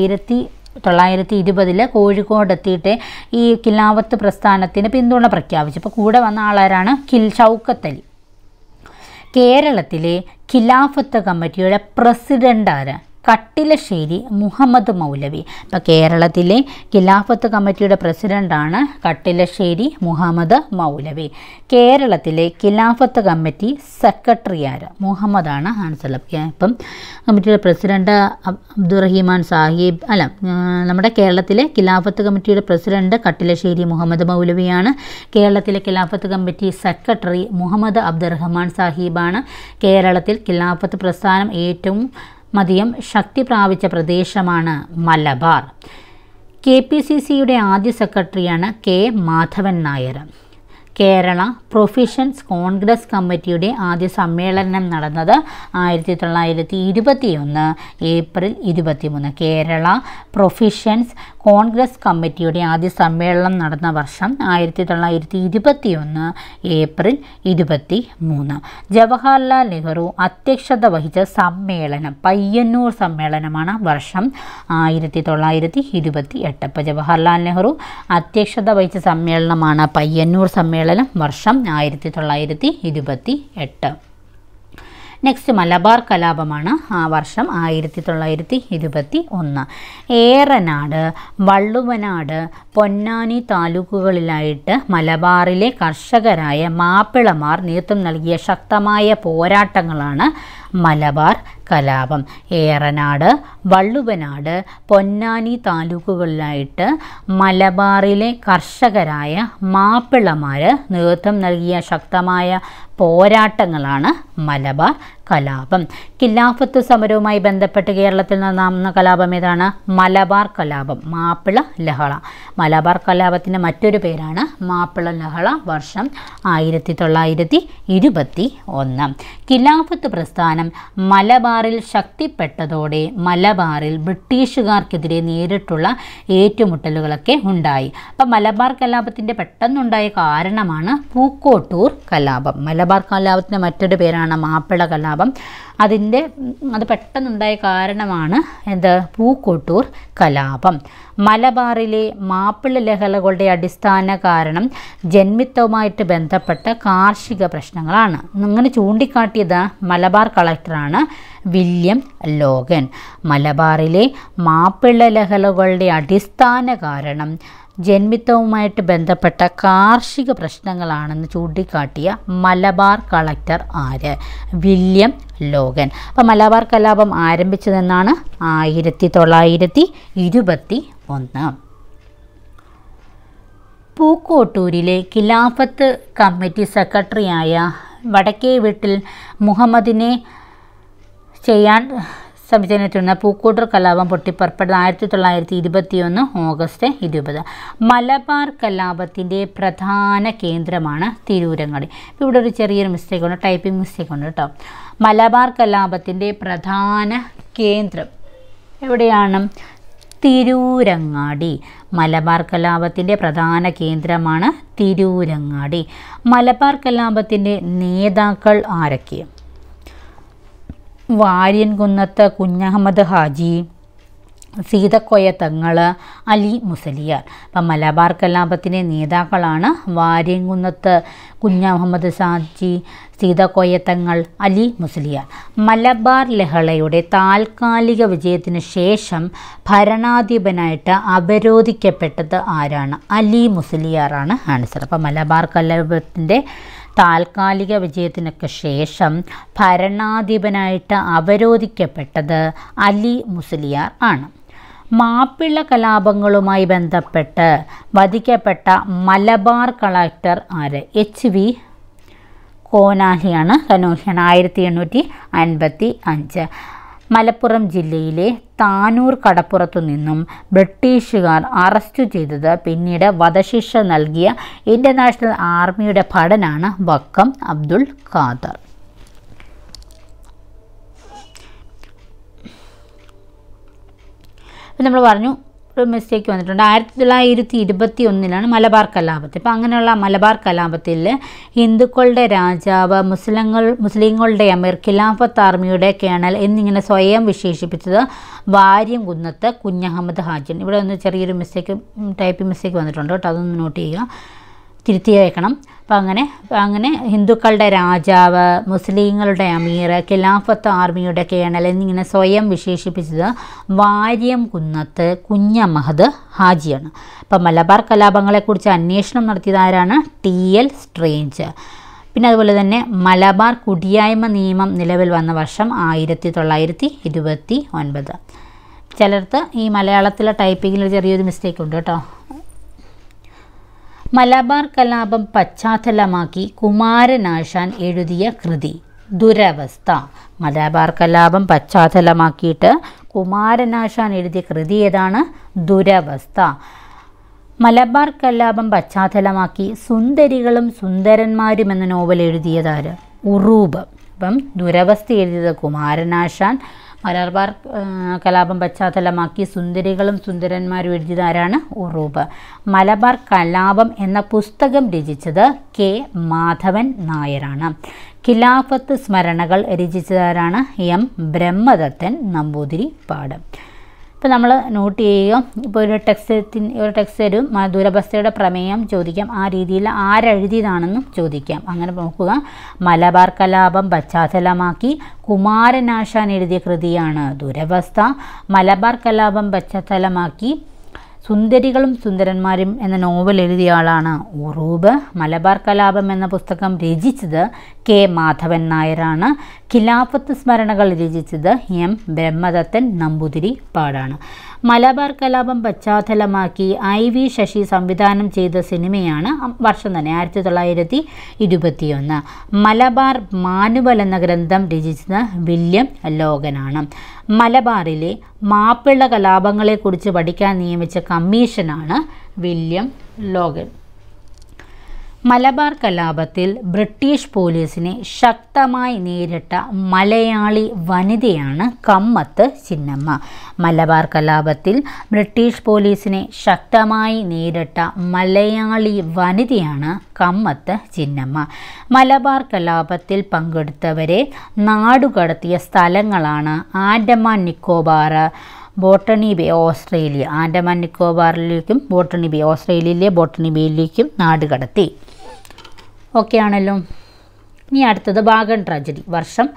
1920 കോഴിക്കോടെത്തിയിട്ട് ഈ ഖിലാഫത്ത് പ്രസ്ഥാനത്തിന് പിന്തുണ പ്രഖ്യാപിച്ചു. അപ്പോൾ കൂടെ വന്ന ആളാരാണ്? ഷൗക്കത്ത് അലി. കേരളത്തിലെ ഖിലാഫത്ത് കമ്മിറ്റിയുടെ പ്രസിഡൻ്റ് ആരാ? കട്ടിലശ്ശേരി മുഹമ്മദ് മൗലവി. ഇപ്പോൾ കേരളത്തിലെ ഖിലാഫത്ത് കമ്മിറ്റിയുടെ പ്രസിഡൻ്റാണ് കട്ടിലശ്ശേരി മുഹമ്മദ് മൗലവി. കേരളത്തിലെ ഖിലാഫത്ത് കമ്മിറ്റി സെക്രട്ടറി ആര്? മുഹമ്മദാണ് ആൻസർ. ഇപ്പം കമ്മിറ്റിയുടെ പ്രസിഡന്റ് അബ്ദുറഹിമാൻ സാഹിബ് നമ്മുടെ കേരളത്തിലെ ഖിലാഫത്ത് കമ്മിറ്റിയുടെ പ്രസിഡന്റ് കട്ടിലശ്ശേരി മുഹമ്മദ് മൗലവിയാണ്. കേരളത്തിലെ ഖിലാഫത്ത് കമ്മിറ്റി സെക്രട്ടറി മുഹമ്മദ് അബ്ദുറഹ്മാൻ സാഹിബാണ്. കേരളത്തിൽ ഖിലാഫത്ത് പ്രസ്ഥാനം ഏറ്റവും അധികം ശക്തി പ്രാപിച്ച പ്രദേശമാണ് മലബാർ. KPCCയുടെ ആദ്യ സെക്രട്ടറിയാണ് K Madhavan Nair. Kerala professions Congress committee ആദ്യ സമ്മേളനം നടന്നത് 1921 April 23. Kerala professions Congress committee ആദ്യ സമ്മേളനം നടന്ന വർഷം 1921 ഏപ്രിൽ 23. ജവഹർലാൽ നെഹ്റു അധ്യക്ഷത വഹിച്ച സമ്മേളനം പയ്യന്നൂർ സമ്മേളനമാണ്. വർഷം 1928. ഇപ്പോൾ ജവഹർലാൽ നെഹ്റു അധ്യക്ഷത വഹിച്ച സമ്മേളനമാണ് പയ്യന്നൂർ സമ്മേളനം. വർഷം 1928. നെക്സ്റ്റ് മലബാർ കലാപമാണ്. ആ വർഷം 1921. ഏറനാട്, വള്ളുവനാട്, പൊന്നാനി താലൂക്കുകളിലായിട്ട് മലബാറിലെ കർഷകരായ മാപ്പിളമാർ നേതൃത്വം നൽകിയ ശക്തമായ പോരാട്ടങ്ങളാണ് മലബാർ കലാപം. ഏറനാട്, വള്ളുവനാട്, പൊന്നാനി താലൂക്കുകളിലായിട്ട് മലബാറിലെ കർഷകരായ മാപ്പിളമാർ നേതൃത്വം നൽകിയ ശക്തമായ പോരാട്ടങ്ങളാണ് മലബാർ കലാപം. ഖിലാഫത്ത് സമരവുമായി ബന്ധപ്പെട്ട് കേരളത്തിൽ നടന്ന കലാപം ഏതാണ്? മലബാർ കലാപം. മാപ്പിള ലഹള. മലബാർ കലാപത്തിൻ്റെ മറ്റൊരു പേരാണ് മാപ്പിള ലഹള. വർഷം 1921. ഖിലാഫത്ത് പ്രസ്ഥാനം മലബാറിൽ ശക്തിപ്പെട്ടതോടെ മലബാറിൽ ബ്രിട്ടീഷുകാർക്കെതിരെ നേരിട്ടുള്ള ഏറ്റുമുട്ടലുകളൊക്കെ ഉണ്ടായി. അപ്പം മലബാർ കലാപത്തിൻ്റെ പെട്ടെന്നുണ്ടായ കാരണമാണ് പൂക്കോട്ടൂർ കലാപം. മലബാർ കലാപത്തിൻ്റെ മറ്റൊരു പേരാണ് മാപ്പിള കലാപം. അത് പെട്ടെന്നുണ്ടായ കാരണമാണ് പൂക്കോട്ടൂർ കലാപം. മലബാറിലെ മാപ്പിള ലഹളകളുടെ അടിസ്ഥാന കാരണം ജന്മിത്വവുമായിട്ട് ബന്ധപ്പെട്ട കാർഷിക പ്രശ്നങ്ങളാണ്. അങ്ങനെ ചൂണ്ടിക്കാട്ടിയത് മലബാർ കളക്ടറാണ് വില്യം ലോഗൻ. മലബാറിലെ മാപ്പിള ലഹളകളുടെ അടിസ്ഥാന കാരണം ജന്മിത്വവുമായിട്ട് ബന്ധപ്പെട്ട കാർഷിക പ്രശ്നങ്ങളാണെന്ന് ചൂണ്ടിക്കാട്ടിയ മലബാർ കളക്ടർ ആര്? William Logan. അപ്പം മലബാർ കലാപം ആരംഭിച്ചതെന്നാണ് 1921. പൂക്കോട്ടൂരിലെ ഖിലാഫത്ത് കമ്മിറ്റി സെക്രട്ടറിയായ വടക്കേ വീട്ടിൽ മുഹമ്മദിനെ ചെയ്യാൻ ശ്രമിച്ചതിനെ പൂക്കോട്ടൂർ കലാപം പൊട്ടിപ്പുറപ്പെട്ടത് 1921 ഓഗസ്റ്റ് 20. മലബാർ കലാപത്തിൻ്റെ പ്രധാന കേന്ദ്രമാണ് തിരൂരങ്ങാടി. ഇപ്പോൾ ഇവിടെ ഒരു ചെറിയൊരു മിസ്റ്റേക്കുണ്ട്, ടൈപ്പിംഗ് മിസ്റ്റേക്കുണ്ട് കേട്ടോ. മലബാർ കലാപത്തിൻ്റെ പ്രധാന കേന്ദ്രം എവിടെയാണ്? തിരൂരങ്ങാടി. മലബാർ കലാപത്തിൻ്റെ പ്രധാന കേന്ദ്രമാണ് തിരൂരങ്ങാടി. മലബാർ കലാപത്തിൻ്റെ നേതാക്കൾ ആരൊക്കെ? വാര്യൻകുന്നത്ത് കുഞ്ഞഹമ്മദ് ഹാജി, സീതക്കോയ തങ്ങൾ, അലി മുസലിയാർ. അപ്പം മലബാർ കലാപത്തിൻ്റെ നേതാക്കളാണ് വാര്യൻകുന്നത്ത് കുഞ്ഞഹമ്മദ് ഹാജി, സീതക്കോയ തങ്ങൾ, അലി മുസലിയാർ. മലബാർ ലഹളയുടെ താൽക്കാലിക വിജയത്തിന് ശേഷം ഭരണാധിപനായിട്ട് അവരോധിക്കപ്പെട്ടത് ആരാണ്? അലി മുസലിയാറാണ് ആൻസർ. അപ്പം മലബാർ കലാപത്തിൻ്റെ താൽക്കാലിക വിജയത്തിനൊക്കെ ശേഷം ഭരണാധിപനായിട്ട് അവരോധിക്കപ്പെട്ടത് അലി മുസലിയാർ ആണ്. മാപ്പിള കലാപങ്ങളുമായി ബന്ധപ്പെട്ട് വധിക്കപ്പെട്ട മലബാർ കളക്ടർ ആര്? HV കോനാഹിയാണ്. 1855. മലപ്പുറം ജില്ലയിലെ താനൂർ കടപ്പുറത്തു നിന്നും ബ്രിട്ടീഷുകാർ അറസ്റ്റ് ചെയ്തത് പിന്നീട് വധശിക്ഷ നൽകിയ ഇന്ത്യൻ നാഷണൽ ആർമിയുടെ ഭടനാണ് വക്കം അബ്ദുൽ ഖാദർ. നമ്മൾ പറഞ്ഞു ഒരു മിസ്റ്റേക്ക് വന്നിട്ടുണ്ട്. 1921 മലബാർ കലാപത്തിൽ. അപ്പോൾ അങ്ങനെയുള്ള മലബാർ കലാപത്തിൽ ഹിന്ദുക്കളുടെ രാജാവ്, മുസ്ലിങ്ങളുടെ അമീർ, ഖിലാഫത്ത് ആർമിയുടെ കേണൽ എന്നിങ്ങനെ സ്വയം വിശേഷിപ്പിച്ചത് വാര്യംകുന്നത്ത് കുഞ്ഞഹമ്മദ് ഹാജിൻ. ഇവിടെ ഒന്ന് ചെറിയൊരു മിസ്റ്റേക്ക്, ടൈപ്പിംഗ് മിസ്റ്റേക്ക് വന്നിട്ടുണ്ട് കേട്ടോ, അതൊന്ന് നോട്ട് ചെയ്യുക. തിരുത്തി വയ്ക്കണം. അപ്പം അങ്ങനെ ഹിന്ദുക്കളുടെ രാജാവ്, മുസ്ലിങ്ങളുടെ അമീർ, ഖിലാഫത്ത് ആർമിയുടെ കേണൽ എന്നിങ്ങനെ സ്വയം വിശേഷിപ്പിച്ചത് വാര്യം കുന്നത്ത് കുഞ്ഞഹമ്മദ് ഹാജിയാണ്. അപ്പം മലബാർ കലാപങ്ങളെക്കുറിച്ച് അന്വേഷണം നടത്തിയതാരാണ്? TL strange. പിന്നെ അതുപോലെ തന്നെ മലബാർ കുടിയായ്മ നിയമം നിലവിൽ വന്ന വർഷം 1929. ചിലർക്ക് ഈ മലയാളത്തിലെ ടൈപ്പിങ്ങിൽ ചെറിയൊരു മിസ്റ്റേക്ക് ഉണ്ട് കേട്ടോ. മലബാർ കലാപം പശ്ചാത്തലമാക്കി കുമാരനാശാൻ എഴുതിയ കൃതി ദുരവസ്ഥ. മലബാർ കലാപം പശ്ചാത്തലമാക്കിയിട്ട് കുമാരനാശാൻ എഴുതിയ കൃതി ഏതാണ്? ദുരവസ്ഥ. മലബാർ കലാപം പശ്ചാത്തലമാക്കി സുന്ദരികളും സുന്ദരന്മാരും എന്ന നോവൽ എഴുതിയതാര്? ഉറൂബ്. അപ്പം ദുരവസ്ഥ എഴുതിയത് കുമാരനാശാൻ, മലബാർ കലാപം പശ്ചാത്തലമാക്കി സുന്ദരികളും സുന്ദരന്മാരും എഴുതിയതാരാണ്? ഉറൂബ്. മലബാർ കലാപം എന്ന പുസ്തകം രചിച്ചത് K. മാധവൻ നായരാണ്. ഖിലാഫത്ത് സ്മരണകൾ രചിച്ചതാരാണ്? M. ബ്രഹ്മദത്തൻ നമ്പൂതിരിപ്പാട്. ഇപ്പോൾ നമ്മൾ നോട്ട് ചെയ്യുക. ഇപ്പോൾ ഒരു ടെക്സ്റ്റ് തരും, ദുരവസ്ഥയുടെ പ്രമേയം ചോദിക്കാം, ആ രീതിയിൽ ആരെഴുതിയതാണെന്നും ചോദിക്കാം. അങ്ങനെ നോക്കുക. മലബാർ കലാപം പശ്ചാത്തലമാക്കി കുമാരനാശാൻ എഴുതിയ കൃതിയാണ് ദുരവസ്ഥ. മലബാർ കലാപം പശ്ചാത്തലമാക്കി സുന്ദരികളും സുന്ദരന്മാരും എന്ന നോവൽ എഴുതിയ ആളാണ് ഉറൂബ്. മലബാർ കലാപം എന്ന പുസ്തകം രചിച്ചത് K. മാധവൻ നായരാണ്. ഖിലാഫത്ത് സ്മരണകൾ രചിച്ചത് M. ബ്രഹ്മദത്തൻ നമ്പൂതിരിപ്പാടാണ്. മലബാർ കലാപം പശ്ചാത്തലമാക്കി IV ശശി സംവിധാനം ചെയ്ത സിനിമയാണ്, വർഷം തന്നെ 1921. മലബാർ മാനുവൽ എന്ന ഗ്രന്ഥം രചിച്ചത് വില്യം ലോഗനാണ്. മലബാറിലെ മാപ്പിള കലാപങ്ങളെക്കുറിച്ച് പഠിക്കാൻ നിയമിച്ച കമ്മീഷനാണ് വില്യം ലോഗൻ. മലബാർ കലാപത്തിൽ ബ്രിട്ടീഷ് പോലീസിനെ ശക്തമായി നേരിട്ട മലയാളി വനിതയാണ് കമ്മത്ത് ചിന്നമ്മ. മലബാർ കലാപത്തിൽ ബ്രിട്ടീഷ് പോലീസിനെ ശക്തമായി നേരിട്ട മലയാളി വനിതയാണ് കമ്മത്ത് ചിന്നമ്മ. മലബാർ കലാപത്തിൽ പങ്കെടുത്തവരെ നാടുകടത്തിയ സ്ഥലങ്ങളാണ് Andaman Nicobar, Botany Bay, Australia. Andaman നിക്കോബാറിലേക്കും ബോട്ടണി ബേ, ഓസ്ട്രേലിയയിലെ ബോട്ടണി ബേയിലേക്കും നാടുകടത്തി. ഓക്കെ ആണല്ലോ. ഇനി അടുത്തത് വാഗൺ ട്രാജഡി, വർഷം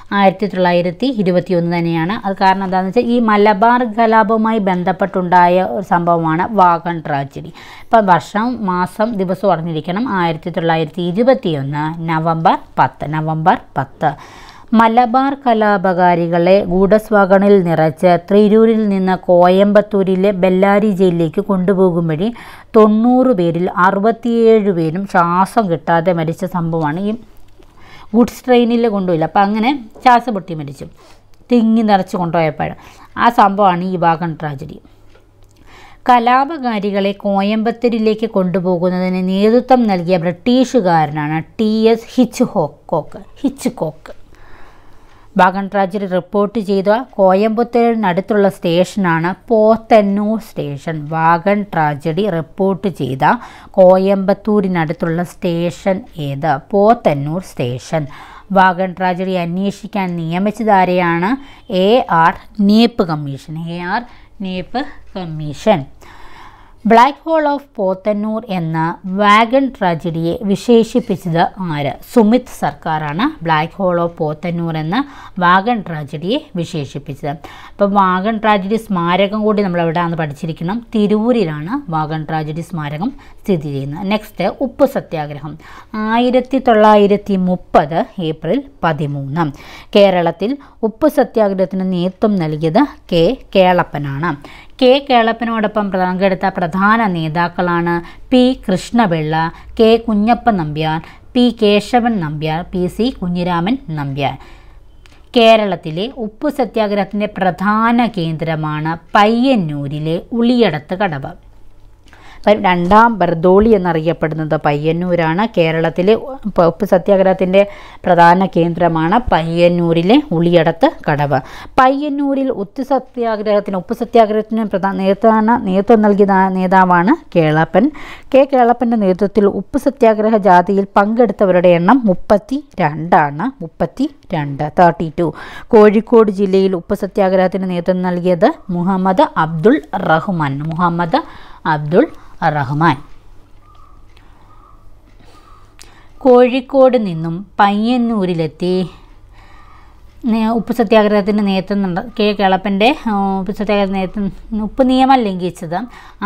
1921 തന്നെയാണ്. അത് കാരണം എന്താണെന്ന് വെച്ചാൽ ഈ മലബാർ കലാപവുമായി ബന്ധപ്പെട്ടുണ്ടായ ഒരു സംഭവമാണ് വാഗൺ ട്രാജഡി. ഇപ്പം വർഷം, മാസം, ദിവസം അറിഞ്ഞിരിക്കണം. 1921 നവംബർ 10. മലബാർ കലാപകാരികളെ ഗൂഢസ്വാഗണിൽ നിറച്ച് തൃരൂരിൽ നിന്ന് കോയമ്പത്തൂരിലെ ബെല്ലാരി ജയിലിലേക്ക് കൊണ്ടുപോകും വഴി 90 പേരിൽ 67 പേരും ശ്വാസം കിട്ടാതെ മരിച്ച സംഭവമാണ്. ഈ ഗുഡ്സ് ട്രെയിനിൽ കൊണ്ടുപോയില്ല, അപ്പം അങ്ങനെ ശ്വാസം പൊട്ടി മരിച്ചു, തിങ്ങി നിറച്ച് കൊണ്ടുപോയപ്പോൾ. ആ സംഭവമാണ് ഈ വാഗൺ ട്രാജഡി. കലാപകാരികളെ കോയമ്പത്തൂരിലേക്ക് കൊണ്ടുപോകുന്നതിന് നേതൃത്വം നൽകിയ ബ്രിട്ടീഷുകാരനാണ് TS Hitchcock. Wagon tragedy report ചെയ്ത കോയമ്പത്തൂരിനടുത്തുള്ള സ്റ്റേഷനാണ് Podanur station. Wagon tragedy report ചെയ്ത കോയമ്പത്തൂരിനടുത്തുള്ള സ്റ്റേഷൻ ഏത്? പോത്തന്നൂർ സ്റ്റേഷൻ. വാഗൺ ട്രാജഡി അന്വേഷിക്കാൻ നിയമിച്ചതാരെയാണ്? AR Knapp commission. Black hole of Podanur എന്ന വാഗൺ ട്രാജഡിയെ വിശേഷിപ്പിച്ചത് ആര്? സുമിത് സർക്കാരാണ് ബ്ലാക്ക് ഹോൾ ഓഫ് പോത്തന്നൂർ എന്ന വാഗൺ ട്രാജഡിയെ വിശേഷിപ്പിച്ചത്. അപ്പം വാഗൺ ട്രാജഡി സ്മാരകം കൂടി നമ്മൾ എവിടെയാണ് പഠിച്ചിരിക്കണം? തിരൂരിലാണ് വാഗൺ ട്രാജഡി സ്മാരകം സ്ഥിതി ചെയ്യുന്നത്. നെക്സ്റ്റ്, ഉപ്പ് സത്യാഗ്രഹം 1930 ഏപ്രിൽ 13. കേരളത്തിൽ ഉപ്പ് സത്യാഗ്രഹത്തിന് നേതൃത്വം നൽകിയത് കേളപ്പനാണ്. കേളപ്പനോടൊപ്പം പങ്കെടുത്ത പ്രധാന നേതാക്കളാണ് P. Krishnapillai, K. Kunjappan Nambiar, P. Keshavan Nambiar, PC. Kunhiraman Nambiar. കേരളത്തിലെ ഉപ്പ് സത്യാഗ്രഹത്തിൻ്റെ പ്രധാന കേന്ദ്രമാണ് പയ്യന്നൂരിലെ ഉളിയടത്ത് കടവ്. രണ്ടാം ബർദോളി എന്നറിയപ്പെടുന്നത് പയ്യന്നൂരാണ്. കേരളത്തിലെ ഉപ്പ് സത്യാഗ്രഹത്തിൻ്റെ പ്രധാന കേന്ദ്രമാണ് പയ്യന്നൂരിലെ ഉളിയടത്ത് കടവ്. പയ്യന്നൂരിൽ ഉപ്പ് സത്യാഗ്രഹത്തിന് നേതൃത്വം നൽകിയ നേതാവാണ് കേളപ്പൻ. കേളപ്പൻ്റെ നേതൃത്വത്തിൽ ഉപ്പ് സത്യാഗ്രഹ ജാഥയിൽ പങ്കെടുത്തവരുടെ എണ്ണം 32. കോഴിക്കോട് ജില്ലയിൽ ഉപ്പ് സത്യാഗ്രഹത്തിന് നേതൃത്വം നൽകിയത് മുഹമ്മദ് അബ്ദുൾ റഹ്മാൻ. കോഴിക്കോട് നിന്നും പയ്യന്നൂരിലെത്തി ഉപ്പ് സത്യാഗ്രഹത്തിന് നേതൃത്വം കേളപ്പൻ്റെ ഉപ്പ് സത്യാഗ്രഹത്തിന് നേതൃത്വം ഉപ്പ് നിയമം ലംഘിച്ചത്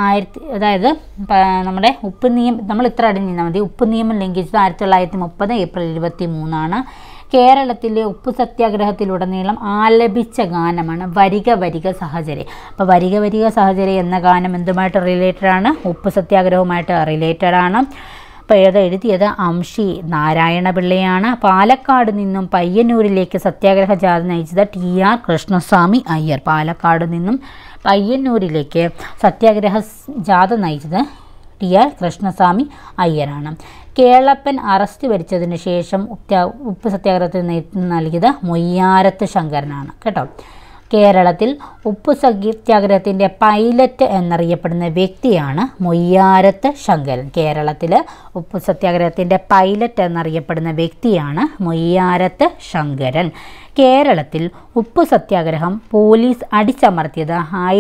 നമ്മുടെ ഉപ്പ് നിയമം നമ്മൾ ഇത്ര അടിഞ്ഞാൽ മതി. ഉപ്പ് നിയമം ലംഘിച്ചത് 1930 ഏപ്രിൽ 23 കേരളത്തിലെ ഉപ്പ് സത്യാഗ്രഹത്തിലുടനീളം ആലപിച്ച ഗാനമാണ് വരിക വരിക സഹചരി. അപ്പോൾ വരിക വരിക സഹചരി എന്ന ഗാനം എന്തുമായിട്ട് റിലേറ്റഡ് ആണ്? ഉപ്പ് സത്യാഗ്രഹവുമായിട്ട് റിലേറ്റഡ് ആണ്. അപ്പോൾ എഴുതിയത് അംഷി നാരായണപിള്ളയാണ്. പാലക്കാട് നിന്നും പയ്യന്നൂരിലേക്ക് സത്യാഗ്രഹ ജാഥ നയിച്ചത് TR കൃഷ്ണസ്വാമി അയ്യർ. പാലക്കാട് നിന്നും പയ്യന്നൂരിലേക്ക് സത്യാഗ്രഹ ജാഥ നയിച്ചത് TR കൃഷ്ണസ്വാമി അയ്യരാണ്. കേളപ്പൻ അറസ്റ്റ് വരിച്ചതിന് ശേഷം ഉപ്പ് സത്യാഗ്രഹത്തിന് നേതൃത്വം നൽകിയത് മൊയ്യാരത്ത് ശങ്കരനാണ് കേട്ടോ. കേരളത്തിൽ ഉപ്പ് സത്യാഗ്രഹത്തിൻ്റെ പൈലറ്റ് എന്നറിയപ്പെടുന്ന വ്യക്തിയാണ് മൊയ്യാരത്ത് ശങ്കരൻ. കേരളത്തിൽ ഉപ്പ് സത്യാഗ്രഹത്തിൻ്റെ പൈലറ്റ് എന്നറിയപ്പെടുന്ന വ്യക്തിയാണ് മൊയ്യാരത്ത് ശങ്കരൻ. കേരളത്തിൽ ഉപ്പ് സത്യാഗ്രഹം പോലീസ് അടിച്ചമർത്തിയത്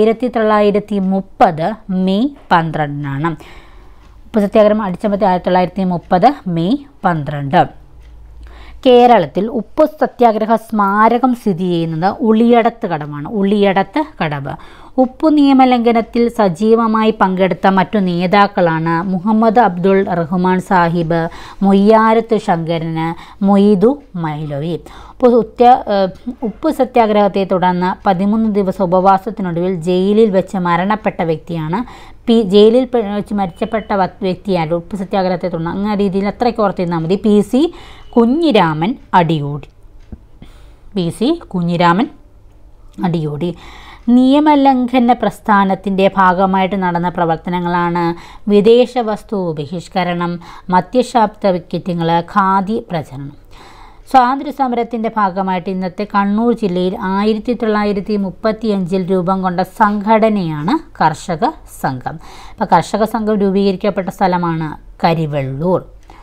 1930 മെയ് 12. ഉപ്പ് സത്യാഗ്രഹം അടിച്ചമർത്തിയത് 1930 മെയ് 12. കേരളത്തിൽ ഉപ്പ് സത്യാഗ്രഹ സ്മാരകം സ്ഥിതി ചെയ്യുന്നത് ഉളിയടത്ത് കടവാണ്. ഉളിയടത്ത് കടവ്. ഉപ്പു നിയമലംഘനത്തിൽ സജീവമായി പങ്കെടുത്ത മറ്റു നേതാക്കളാണ് മുഹമ്മദ് അബ്ദുൾ റഹ്മാൻ സാഹിബ്, മൊയ്യാരത്ത് ശങ്കരന്, മൊയ്തു മൈലവി. ഉപ്പ് സത്യാഗ്രഹത്തെ തുടർന്ന് 13 ദിവസം ഉപവാസത്തിനൊടുവിൽ ജയിലിൽ വെച്ച് മരണപ്പെട്ട വ്യക്തിയാണ്. ജയിലിൽ വെച്ച് മരിച്ചപ്പെട്ട വ്യക്തിയാണ് ഉപ്പ് സത്യാഗ്രഹത്തെ തുടർന്ന്. അങ്ങനെ രീതിയിൽ അത്രയ്ക്ക് ഓർത്തിരുന്നാൽ മതി. PC കുഞ്ഞിരാമൻ അടിയോടി. PC കുഞ്ഞിരാമൻ അടിയോടി. നിയമലംഘന പ്രസ്ഥാനത്തിൻ്റെ ഭാഗമായിട്ട് നടന്ന പ്രവർത്തനങ്ങളാണ് വിദേശ വസ്തു ബഹിഷ്കരണം, മദ്യശാബ്ദ വിക്കറ്റുകൾ, ഖാദി പ്രചരണം. സ്വാതന്ത്ര്യ സമരത്തിൻ്റെ ഭാഗമായിട്ട് ഇന്നത്തെ കണ്ണൂർ ജില്ലയിൽ 1935 രൂപം കൊണ്ട സംഘടനയാണ് കർഷക സംഘം. അപ്പോൾ കർഷക സംഘം രൂപീകരിക്കപ്പെട്ട സ്ഥലമാണ് കരിവെള്ളൂർ.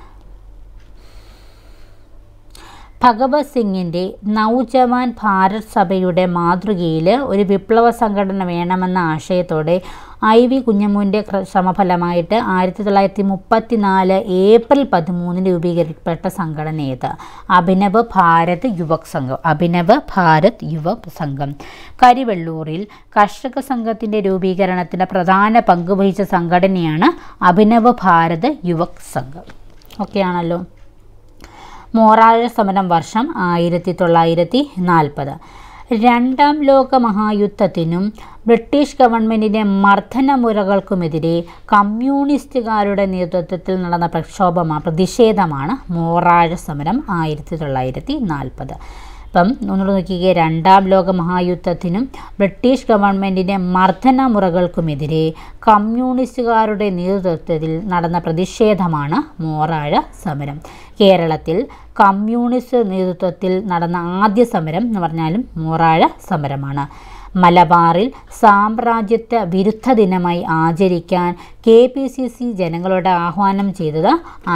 ഭഗവത് സിംഗിൻ്റെ നൗജവാൻ ഭാരത് സഭയുടെ മാതൃകയിൽ ഒരു വിപ്ലവ സംഘടന വേണമെന്ന ആശയത്തോടെ IV കുഞ്ഞമ്മൂൻ്റെ ശ്രമഫലമായിട്ട് 1934 ഏപ്രിൽ 13 രൂപീകരിക്കപ്പെട്ട സംഘടന ഏത്? അഭിനവ് ഭാരത് യുവക് സംഘം. അഭിനവ് ഭാരത് യുവക് സംഘം. കരിവെള്ളൂരിൽ കർഷക സംഘത്തിൻ്റെ രൂപീകരണത്തിന് പ്രധാന പങ്കുവഹിച്ച സംഘടനയാണ് അഭിനവ് ഭാരത് യുവക് സംഘം. ഓക്കെ ആണല്ലോ. മോറാഴ സമരം വർഷം 1940. രണ്ടാം ലോക മഹായുദ്ധത്തിനും ബ്രിട്ടീഷ് ഗവൺമെൻറ്റിൻ്റെ മർദ്ദനമുറകൾക്കുമെതിരെ കമ്മ്യൂണിസ്റ്റുകാരുടെ നേതൃത്വത്തിൽ നടന്ന പ്രതിഷേധമാണ് മോറാഴ സമരം 1940. അപ്പം ഒന്നുകൂടെ നോക്കിക്കേ, രണ്ടാം ലോക മഹായുദ്ധത്തിനും ബ്രിട്ടീഷ് ഗവൺമെൻറ്റിൻ്റെ മർദ്ദനമുറകൾക്കുമെതിരെ കമ്മ്യൂണിസ്റ്റുകാരുടെ നേതൃത്വത്തിൽ നടന്ന പ്രതിഷേധമാണ് മോറാഴ സമരം. കേരളത്തിൽ കമ്മ്യൂണിസ്റ്റ് നേതൃത്വത്തിൽ നടന്ന ആദ്യ സമരം എന്ന് പറഞ്ഞാലും മോറാഴ സമരമാണ്. മലബാറിൽ സാമ്രാജ്യത്വ വിരുദ്ധ ദിനമായി ആചരിക്കാൻ KPCC ജനങ്ങളോട് ആഹ്വാനം ചെയ്തത്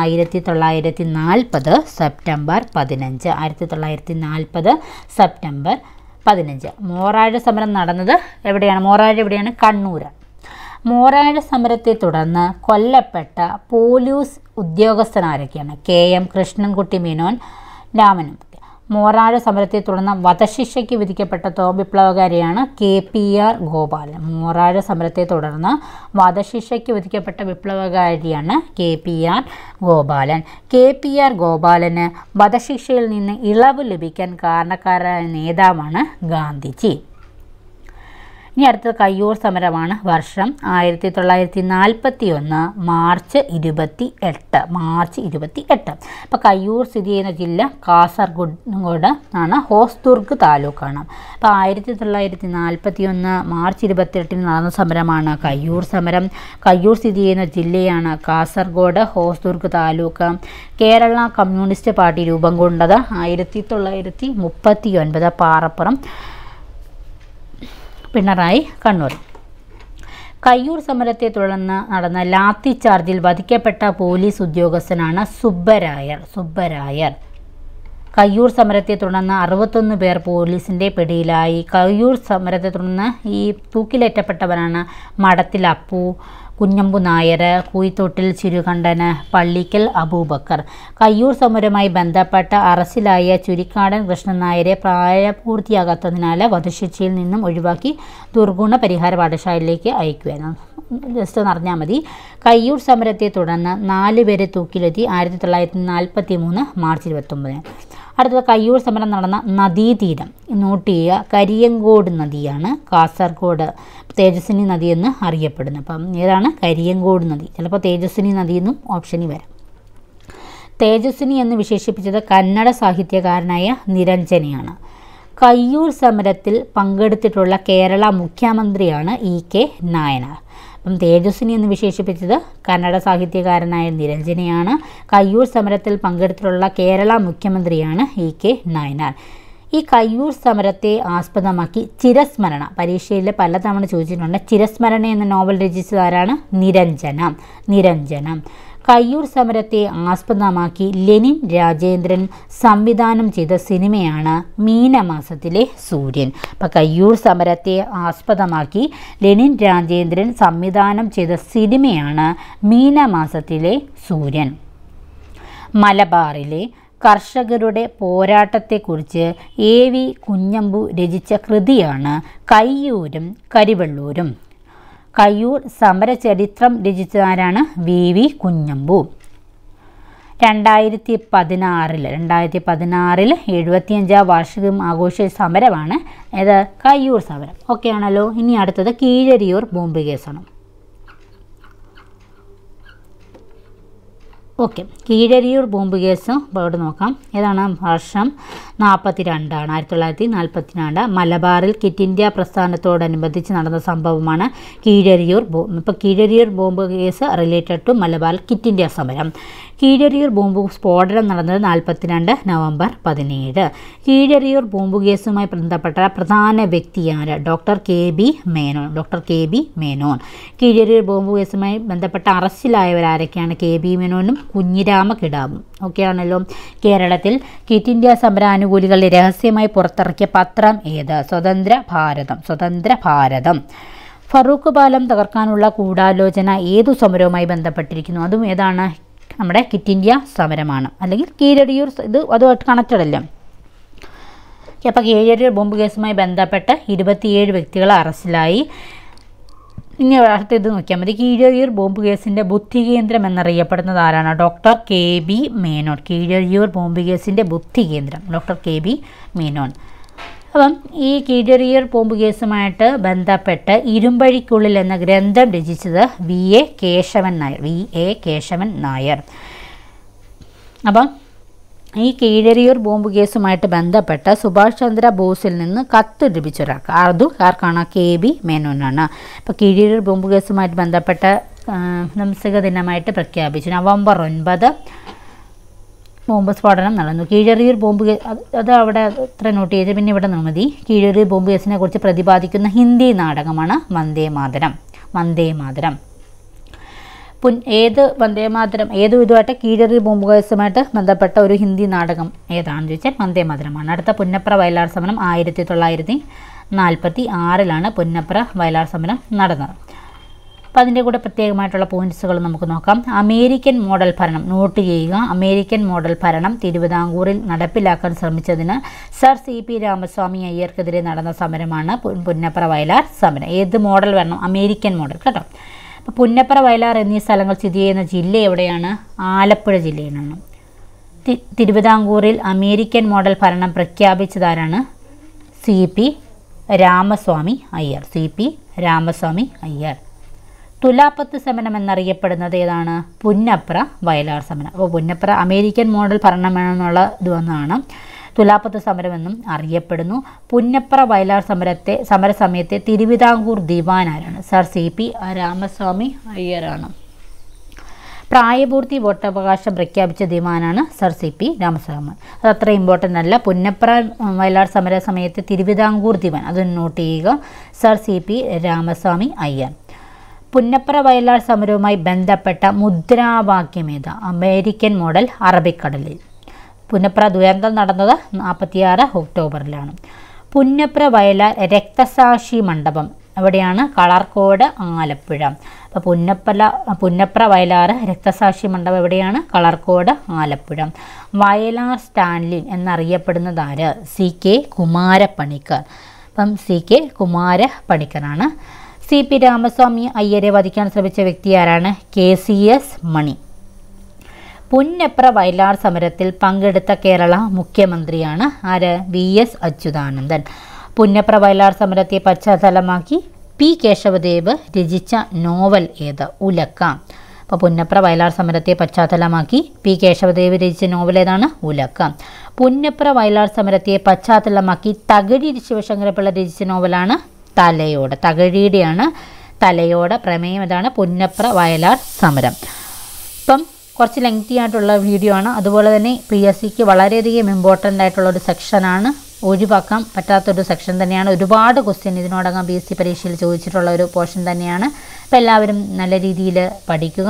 1940 സെപ്റ്റംബർ 15. 1940 സെപ്റ്റംബർ 15. മോറാഴ സമരം നടന്നത് എവിടെയാണ്? മോറാഴ എവിടെയാണ്? കണ്ണൂർ. മോറാഴ സമരത്തെ തുടർന്ന് കൊല്ലപ്പെട്ട പോലീസ് ഉദ്യോഗസ്ഥനാരൊക്കെയാണ്? KM കൃഷ്ണൻകുട്ടി മേനോൻ, രാമനും. മോറാഴ സമരത്തെ തുടർന്ന് വധശിക്ഷയ്ക്ക് വിധിക്കപ്പെട്ട വിപ്ലവകാരിയാണ് KPR ഗോപാലൻ. മോറാഴ സമരത്തെ തുടർന്ന് വധശിക്ഷയ്ക്ക് വിധിക്കപ്പെട്ട വിപ്ലവകാരിയാണ് KPR ഗോപാലൻ. KPR ഗോപാലന് വധശിക്ഷയിൽ നിന്ന് ഇളവ് ലഭിക്കാൻ കാരണക്കാരായ നേതാവാണ് ഗാന്ധിജി. ഇനി അടുത്തത് കയ്യൂർ സമരമാണ്. വർഷം 1941 മാർച്ച് 28. അപ്പോൾ കയ്യൂർ സ്ഥിതി ചെയ്യുന്ന ജില്ല കാസർഗോഡ് ആണ്. ഹോസ്ദുർഗ് താലൂക്കാണ്. അപ്പോൾ 1941 മാർച്ച് 28 നടന്ന സമരമാണ് കയ്യൂർ സമരം. കയ്യൂർ സ്ഥിതി ചെയ്യുന്ന ജില്ലയാണ് കാസർഗോഡ്, ഹോസ്ദുർഗ് താലൂക്ക്. കേരള കമ്മ്യൂണിസ്റ്റ് പാർട്ടി രൂപം കൊണ്ടത് 1939. പാറപ്പുറം, പിണറായി, കണ്ണൂർ. കയ്യൂർ സമരത്തെ തുടർന്ന് നടന്ന ലാത്തി ചാർജിൽ വധിക്കപ്പെട്ട പോലീസ് ഉദ്യോഗസ്ഥനാണ് സുബ്ബരായർ. കയ്യൂർ സമരത്തെ തുടർന്ന് 61 പേർ പോലീസിൻ്റെ പിടിയിലായി. കയ്യൂർ സമരത്തെ തുടർന്ന് ഈ തൂക്കിലേറ്റപ്പെട്ടവരാണ് മഠത്തിൽ അപ്പു, കുഞ്ഞമ്പു നായർ, കൂയിത്തൊട്ടിൽ ചിരുകണ്ഠൻ, പള്ളിക്കൽ അബൂബക്കർ. കയ്യൂർ സമരവുമായി ബന്ധപ്പെട്ട അറസ്റ്റിലായ ചുരിക്കാടൻ കൃഷ്ണൻ നായരെ പ്രായപൂർത്തിയാകാത്തതിനാൽ വധശിക്ഷയിൽ നിന്നും ഒഴിവാക്കി ദുർഗുണ പരിഹാര പാഠശാലയിലേക്ക് അയക്കുകയാണ്. ജസ്റ്റ് ഒന്ന് അറിഞ്ഞാൽ മതി. കയ്യൂർ സമരത്തെ തുടർന്ന് 4 പേരെ തൂക്കിലെത്തി 1943 മാർച്ച് 29. അടുത്തത് കയ്യൂർ സമരം നടന്ന നദീതീരം നോട്ട് ചെയ്യുക. കരിയങ്കോട് നദിയാണ് കാസർഗോഡ് തേജസ്വിനി നദി എന്ന് അറിയപ്പെടുന്നത്. അപ്പം ഏതാണ്? കരിയങ്കോട് നദി. ചിലപ്പോൾ തേജസ്വിനി നദി എന്നും ഓപ്ഷനിൽ വരാം. തേജസ്വിനി എന്ന് വിശേഷിപ്പിച്ചത് കന്നഡ സാഹിത്യകാരനായ നിരഞ്ജനെയാണ്. കയ്യൂർ സമരത്തിൽ പങ്കെടുത്തിട്ടുള്ള കേരള മുഖ്യമന്ത്രിയാണ് EK നായനാർ. അപ്പം തേജസ്വിനി എന്ന് വിശേഷിപ്പിച്ചത് കന്നഡ സാഹിത്യകാരനായ നിരഞ്ജനെയാണ്. കയ്യൂർ സമരത്തിൽ പങ്കെടുത്തിട്ടുള്ള കേരള മുഖ്യമന്ത്രിയാണ് EK നായനാർ. ഈ കയ്യൂർ സമരത്തെ ആസ്പദമാക്കി ചിരസ്മരണ പരീക്ഷയിൽ പലതവണ ചോദിച്ചിട്ടുണ്ട്. ചിരസ്മരണ എന്ന നോവൽ രചിച്ചതാരാണ്? നിരഞ്ജനം. കയ്യൂർ സമരത്തെ ആസ്പദമാക്കി ലെനിൻ രാജേന്ദ്രൻ സംവിധാനം ചെയ്ത സിനിമയാണ് മീനമാസത്തിലെ സൂര്യൻ. അപ്പം കയ്യൂർ സമരത്തെ ആസ്പദമാക്കി ലെനിൻ രാജേന്ദ്രൻ സംവിധാനം ചെയ്ത സിനിമയാണ് മീനമാസത്തിലെ സൂര്യൻ. മലബാറിലെ കർഷകരുടെ പോരാട്ടത്തെക്കുറിച്ച് AV കുഞ്ഞമ്പു രചിച്ച കൃതിയാണ് കയ്യൂരും കരിവെള്ളൂരും. കയ്യൂർ സമരചരിത്രം രചിച്ചതാരാണ്? VV കുഞ്ഞമ്പു. 2016 75 വാർഷികം ആഘോഷിച്ച സമരമാണ് ഏത്? കയ്യൂർ സമരം. ഓക്കെ ആണല്ലോ. ഇനി അടുത്തത് കീഴരിയൂർ ബോംബ് കേസാണ്. Okay, Keezhariyur bomb case board നോക്കാം. ഏതാണ്? വർഷം 42 1942. മലബാറിൽ ക്വിറ്റ് ഇന്ത്യ പ്രസ്ഥാനത്തോടനുബന്ധിച്ച് നടന്ന സംഭവമാണ് കീഴരിയൂർ ഇപ്പോൾ Keezhariyur bomb case related to Malabar quit India സമരം. കീഴരിയൂർ ബോംബ് സ്ഫോടനം നടന്നത് 42 നവംബർ 17. കീഴരിയൂർ ബോംബ് കേസുമായി ബന്ധപ്പെട്ട പ്രധാന വ്യക്തിയാണ് doctor KB Menon. Keezhariyur bomb കേസുമായി ബന്ധപ്പെട്ട അറസ്റ്റിലായവരാരൊക്കെയാണ്? KB മേനോനും കുഞ്ഞിരാമ കിടാവും. ഓക്കെ ആണല്ലോ. കേരളത്തിൽ ക്വിറ്റ് ഇന്ത്യ സമരാനുകൂലികൾ രഹസ്യമായി പുറത്തിറക്കിയ പത്രം ഏത്? സ്വതന്ത്ര ഭാരതം. ഫറൂഖ് പാലം തകർക്കാനുള്ള ഗൂഢാലോചന ഏതു സമരവുമായി ബന്ധപ്പെട്ടിരിക്കുന്നു? അതും ഏതാണ്? നമ്മുടെ ക്വിറ്റ് ഇന്ത്യ സമരമാണ്. അല്ലെങ്കിൽ കീഴരിയൂർ അതുമായിട്ട് കണക്റ്റഡ് അല്ലേ. അപ്പോൾ കീഴരിയൂർ ബോംബ് കേസുമായി ബന്ധപ്പെട്ട് 27 വ്യക്തികൾ അറസ്റ്റിലായി. ഇനി അടുത്ത ഇത് നോക്കിയാൽ മതി. കീഴരിയൂർ ബോംബ് കേസിൻ്റെ ബുദ്ധികേന്ദ്രം എന്നറിയപ്പെടുന്നത് ആരാണ്? Doctor KB Menon. Keezhariyur bomb കേസിൻ്റെ ബുദ്ധികേന്ദ്രം ഡോക്ടർ KB മേനോൻ. അപ്പം ഈ കീഴരിയൂർ ബോംബ് കേസുമായിട്ട് ബന്ധപ്പെട്ട് ഇരുമ്പഴിക്കുള്ളിൽ എന്ന ഗ്രന്ഥം രചിച്ചത് VA കേശവൻ നായർ. അപ്പം ഈ കീഴരിയൂർ ബോംബ് കേസുമായിട്ട് ബന്ധപ്പെട്ട് സുഭാഷ് ചന്ദ്ര ബോസിൽ നിന്ന് കത്ത് ലഭിച്ചൊരാൾക്ക് ആർക്കാണ്? KB മേനോനാണ്. അപ്പോൾ കീഴരിയൂർ ബോംബ് കേസുമായിട്ട് ബന്ധപ്പെട്ട നംസക ദിനമായിട്ട് പ്രഖ്യാപിച്ചു. നവംബർ 9 ബോംബ് സ്ഫോടനം നടന്നു. കീഴരിയൂർ ബോംബ് അത് അവിടെ ഇത്ര നോട്ട് ചെയ്ത് പിന്നെ ഇവിടെ മതി. കീഴരിയൂർ ബോംബ് കേസിനെ കുറിച്ച് പ്രതിപാദിക്കുന്ന ഹിന്ദി നാടകമാണ് വന്ദേ മാതരം. ഏത് ഇതുമായിട്ട് കീഴരിയൂർ ബോംബ് കേസുമായിട്ട് ബന്ധപ്പെട്ട ഒരു ഹിന്ദി നാടകം ഏതാണെന്ന് ചോദിച്ചാൽ വന്ദേ മാതരമാണ്. അടുത്ത പുന്നപ്ര വയലാർ സമരം 1946 പുന്നപ്ര വയലാർ സമരം നടന്നത്. അപ്പോൾ അതിൻ്റെ കൂടെ പ്രത്യേകമായിട്ടുള്ള പോയിൻറ്റ്സുകൾ നമുക്ക് നോക്കാം. അമേരിക്കൻ മോഡൽ ഭരണം നോട്ട് ചെയ്യുക. അമേരിക്കൻ മോഡൽ ഭരണം തിരുവിതാംകൂറിൽ നടപ്പിലാക്കാൻ ശ്രമിച്ചതിന് സർ CP രാമസ്വാമി അയ്യർക്കെതിരെ നടന്ന സമരമാണ് പുന്നപ്ര വയലാർ സമരം. ഏത് മോഡൽ വരണം? അമേരിക്കൻ മോഡൽ കേട്ടോ. അപ്പോൾ പുന്നപ്ര വയലാർ എന്നീ സ്ഥലങ്ങൾ സ്ഥിതി ചെയ്യുന്ന ജില്ല എവിടെയാണ്? ആലപ്പുഴ ജില്ലയിലാണ്. തിരുവിതാംകൂറിൽ അമേരിക്കൻ മോഡൽ ഭരണം പ്രഖ്യാപിച്ചതാരാണ്? CP രാമസ്വാമി അയ്യർ. തുലാപ്പത്ത് സമരം എന്നറിയപ്പെടുന്നത് ഏതാണ്? പുന്നപ്ര വയലാർ സമരം. അപ്പോൾ പുന്നപ്ര അമേരിക്കൻ മോഡൽ ഭരണം വേണമെന്നുള്ള ഇത് വന്നതാണ്. തുലാപ്പത്ത് സമരമെന്നും അറിയപ്പെടുന്നു. പുന്നപ്ര വയലാർ സമരസമയത്തെ തിരുവിതാംകൂർ ദിവാനാരാണ്? സർ CP രാമസ്വാമി അയ്യരാണ്. പ്രായപൂർത്തി വോട്ടവകാശം പ്രഖ്യാപിച്ച ദിവാനാണ് സർ CP രാമസ്വാമി. അത് അത്ര ഇമ്പോർട്ടൻ്റ് അല്ല. പുന്നപ്ര വയലാർ സമരസമയത്തെ തിരുവിതാംകൂർ ദിവാൻ അത് നോട്ട് ചെയ്യുക. Sir CP Ramaswamy Iyer. പുന്നപ്ര വയലാർ സമരവുമായി ബന്ധപ്പെട്ട മുദ്രാവാക്യം ഏത്? അമേരിക്കൻ മോഡൽ അറബിക്കടലിൽ. പുന്നപ്ര ദുരന്തം നടന്നത് 46 ഒക്ടോബറിലാണ്. പുന്നപ്ര വയലാർ രക്തസാക്ഷി മണ്ഡപം എവിടെയാണ്? കളർക്കോട് ആലപ്പുഴ. അപ്പോൾ പുന്നപ്ര വയലാർ രക്തസാക്ഷി മണ്ഡപം എവിടെയാണ്? കളർക്കോട് ആലപ്പുഴ. വയലാർ സ്റ്റാൻലിൻ എന്നറിയപ്പെടുന്നത് ആര്? CK കുമാരപ്പണിക്കർ. അപ്പം CK കുമാരപ്പണിക്കറാണ്. CP രാമസ്വാമി അയ്യരെ വധിക്കാൻ ശ്രമിച്ച വ്യക്തി ആരാണ്? KCS മണി. പുന്നപ്ര വയലാർ സമരത്തിൽ പങ്കെടുത്ത കേരള മുഖ്യമന്ത്രിയാണ് ആര്? VS അച്യുതാനന്ദൻ. പുന്നപ്ര വയലാർ സമരത്തെ പശ്ചാത്തലമാക്കി P കേശവദേവ് രചിച്ച നോവൽ ഏത്? ഉലക്ക. അപ്പോൾ പുന്നപ്ര വയലാർ സമരത്തെ പശ്ചാത്തലമാക്കി P കേശവദേവ് രചിച്ച നോവൽ ഏതാണ്? ഉലക്ക. പുന്നപ്ര വയലാർ സമരത്തെ പശ്ചാത്തലമാക്കി തകഴി ശിവശങ്കരപിള്ള രചിച്ച നോവലാണ് തലയോട്. തകഴിയുടെയാണ് തലയോട്. പ്രമേയം ഏതാണ്? പുന്നപ്ര വയലാർ സമരം. ഇപ്പം കുറച്ച് ലെങ്തി ആയിട്ടുള്ള വീഡിയോ ആണ്. അതുപോലെ തന്നെ PSCക്ക് വളരെയധികം ഇമ്പോർട്ടൻ്റ് ആയിട്ടുള്ളൊരു സെക്ഷനാണ്. ഒഴിവാക്കാൻ പറ്റാത്തൊരു സെക്ഷൻ തന്നെയാണ്. ഒരുപാട് ക്വസ്റ്റ്യൻ ഇതിനോടകം PSC പരീക്ഷയിൽ ചോദിച്ചിട്ടുള്ള ഒരു പോർഷൻ തന്നെയാണ്. അപ്പോൾ എല്ലാവരും നല്ല രീതിയിൽ പഠിക്കുക.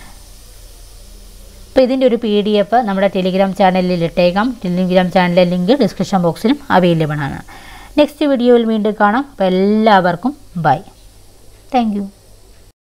അപ്പോൾ ഇതിൻ്റെ ഒരു PDF നമ്മുടെ ടെലിഗ്രാം ചാനലിൽ ഇട്ടേക്കാം. ടെലിഗ്രാം ചാനലിലെ ലിങ്ക് ഡിസ്ക്രിപ്ഷൻ ബോക്സിലും അവൈലബിൾ ആണ്. നെക്സ്റ്റ് വീഡിയോയിൽ വീണ്ടും കാണാം. അപ്പോൾ എല്ലാവർക്കും ബൈ. Thank you.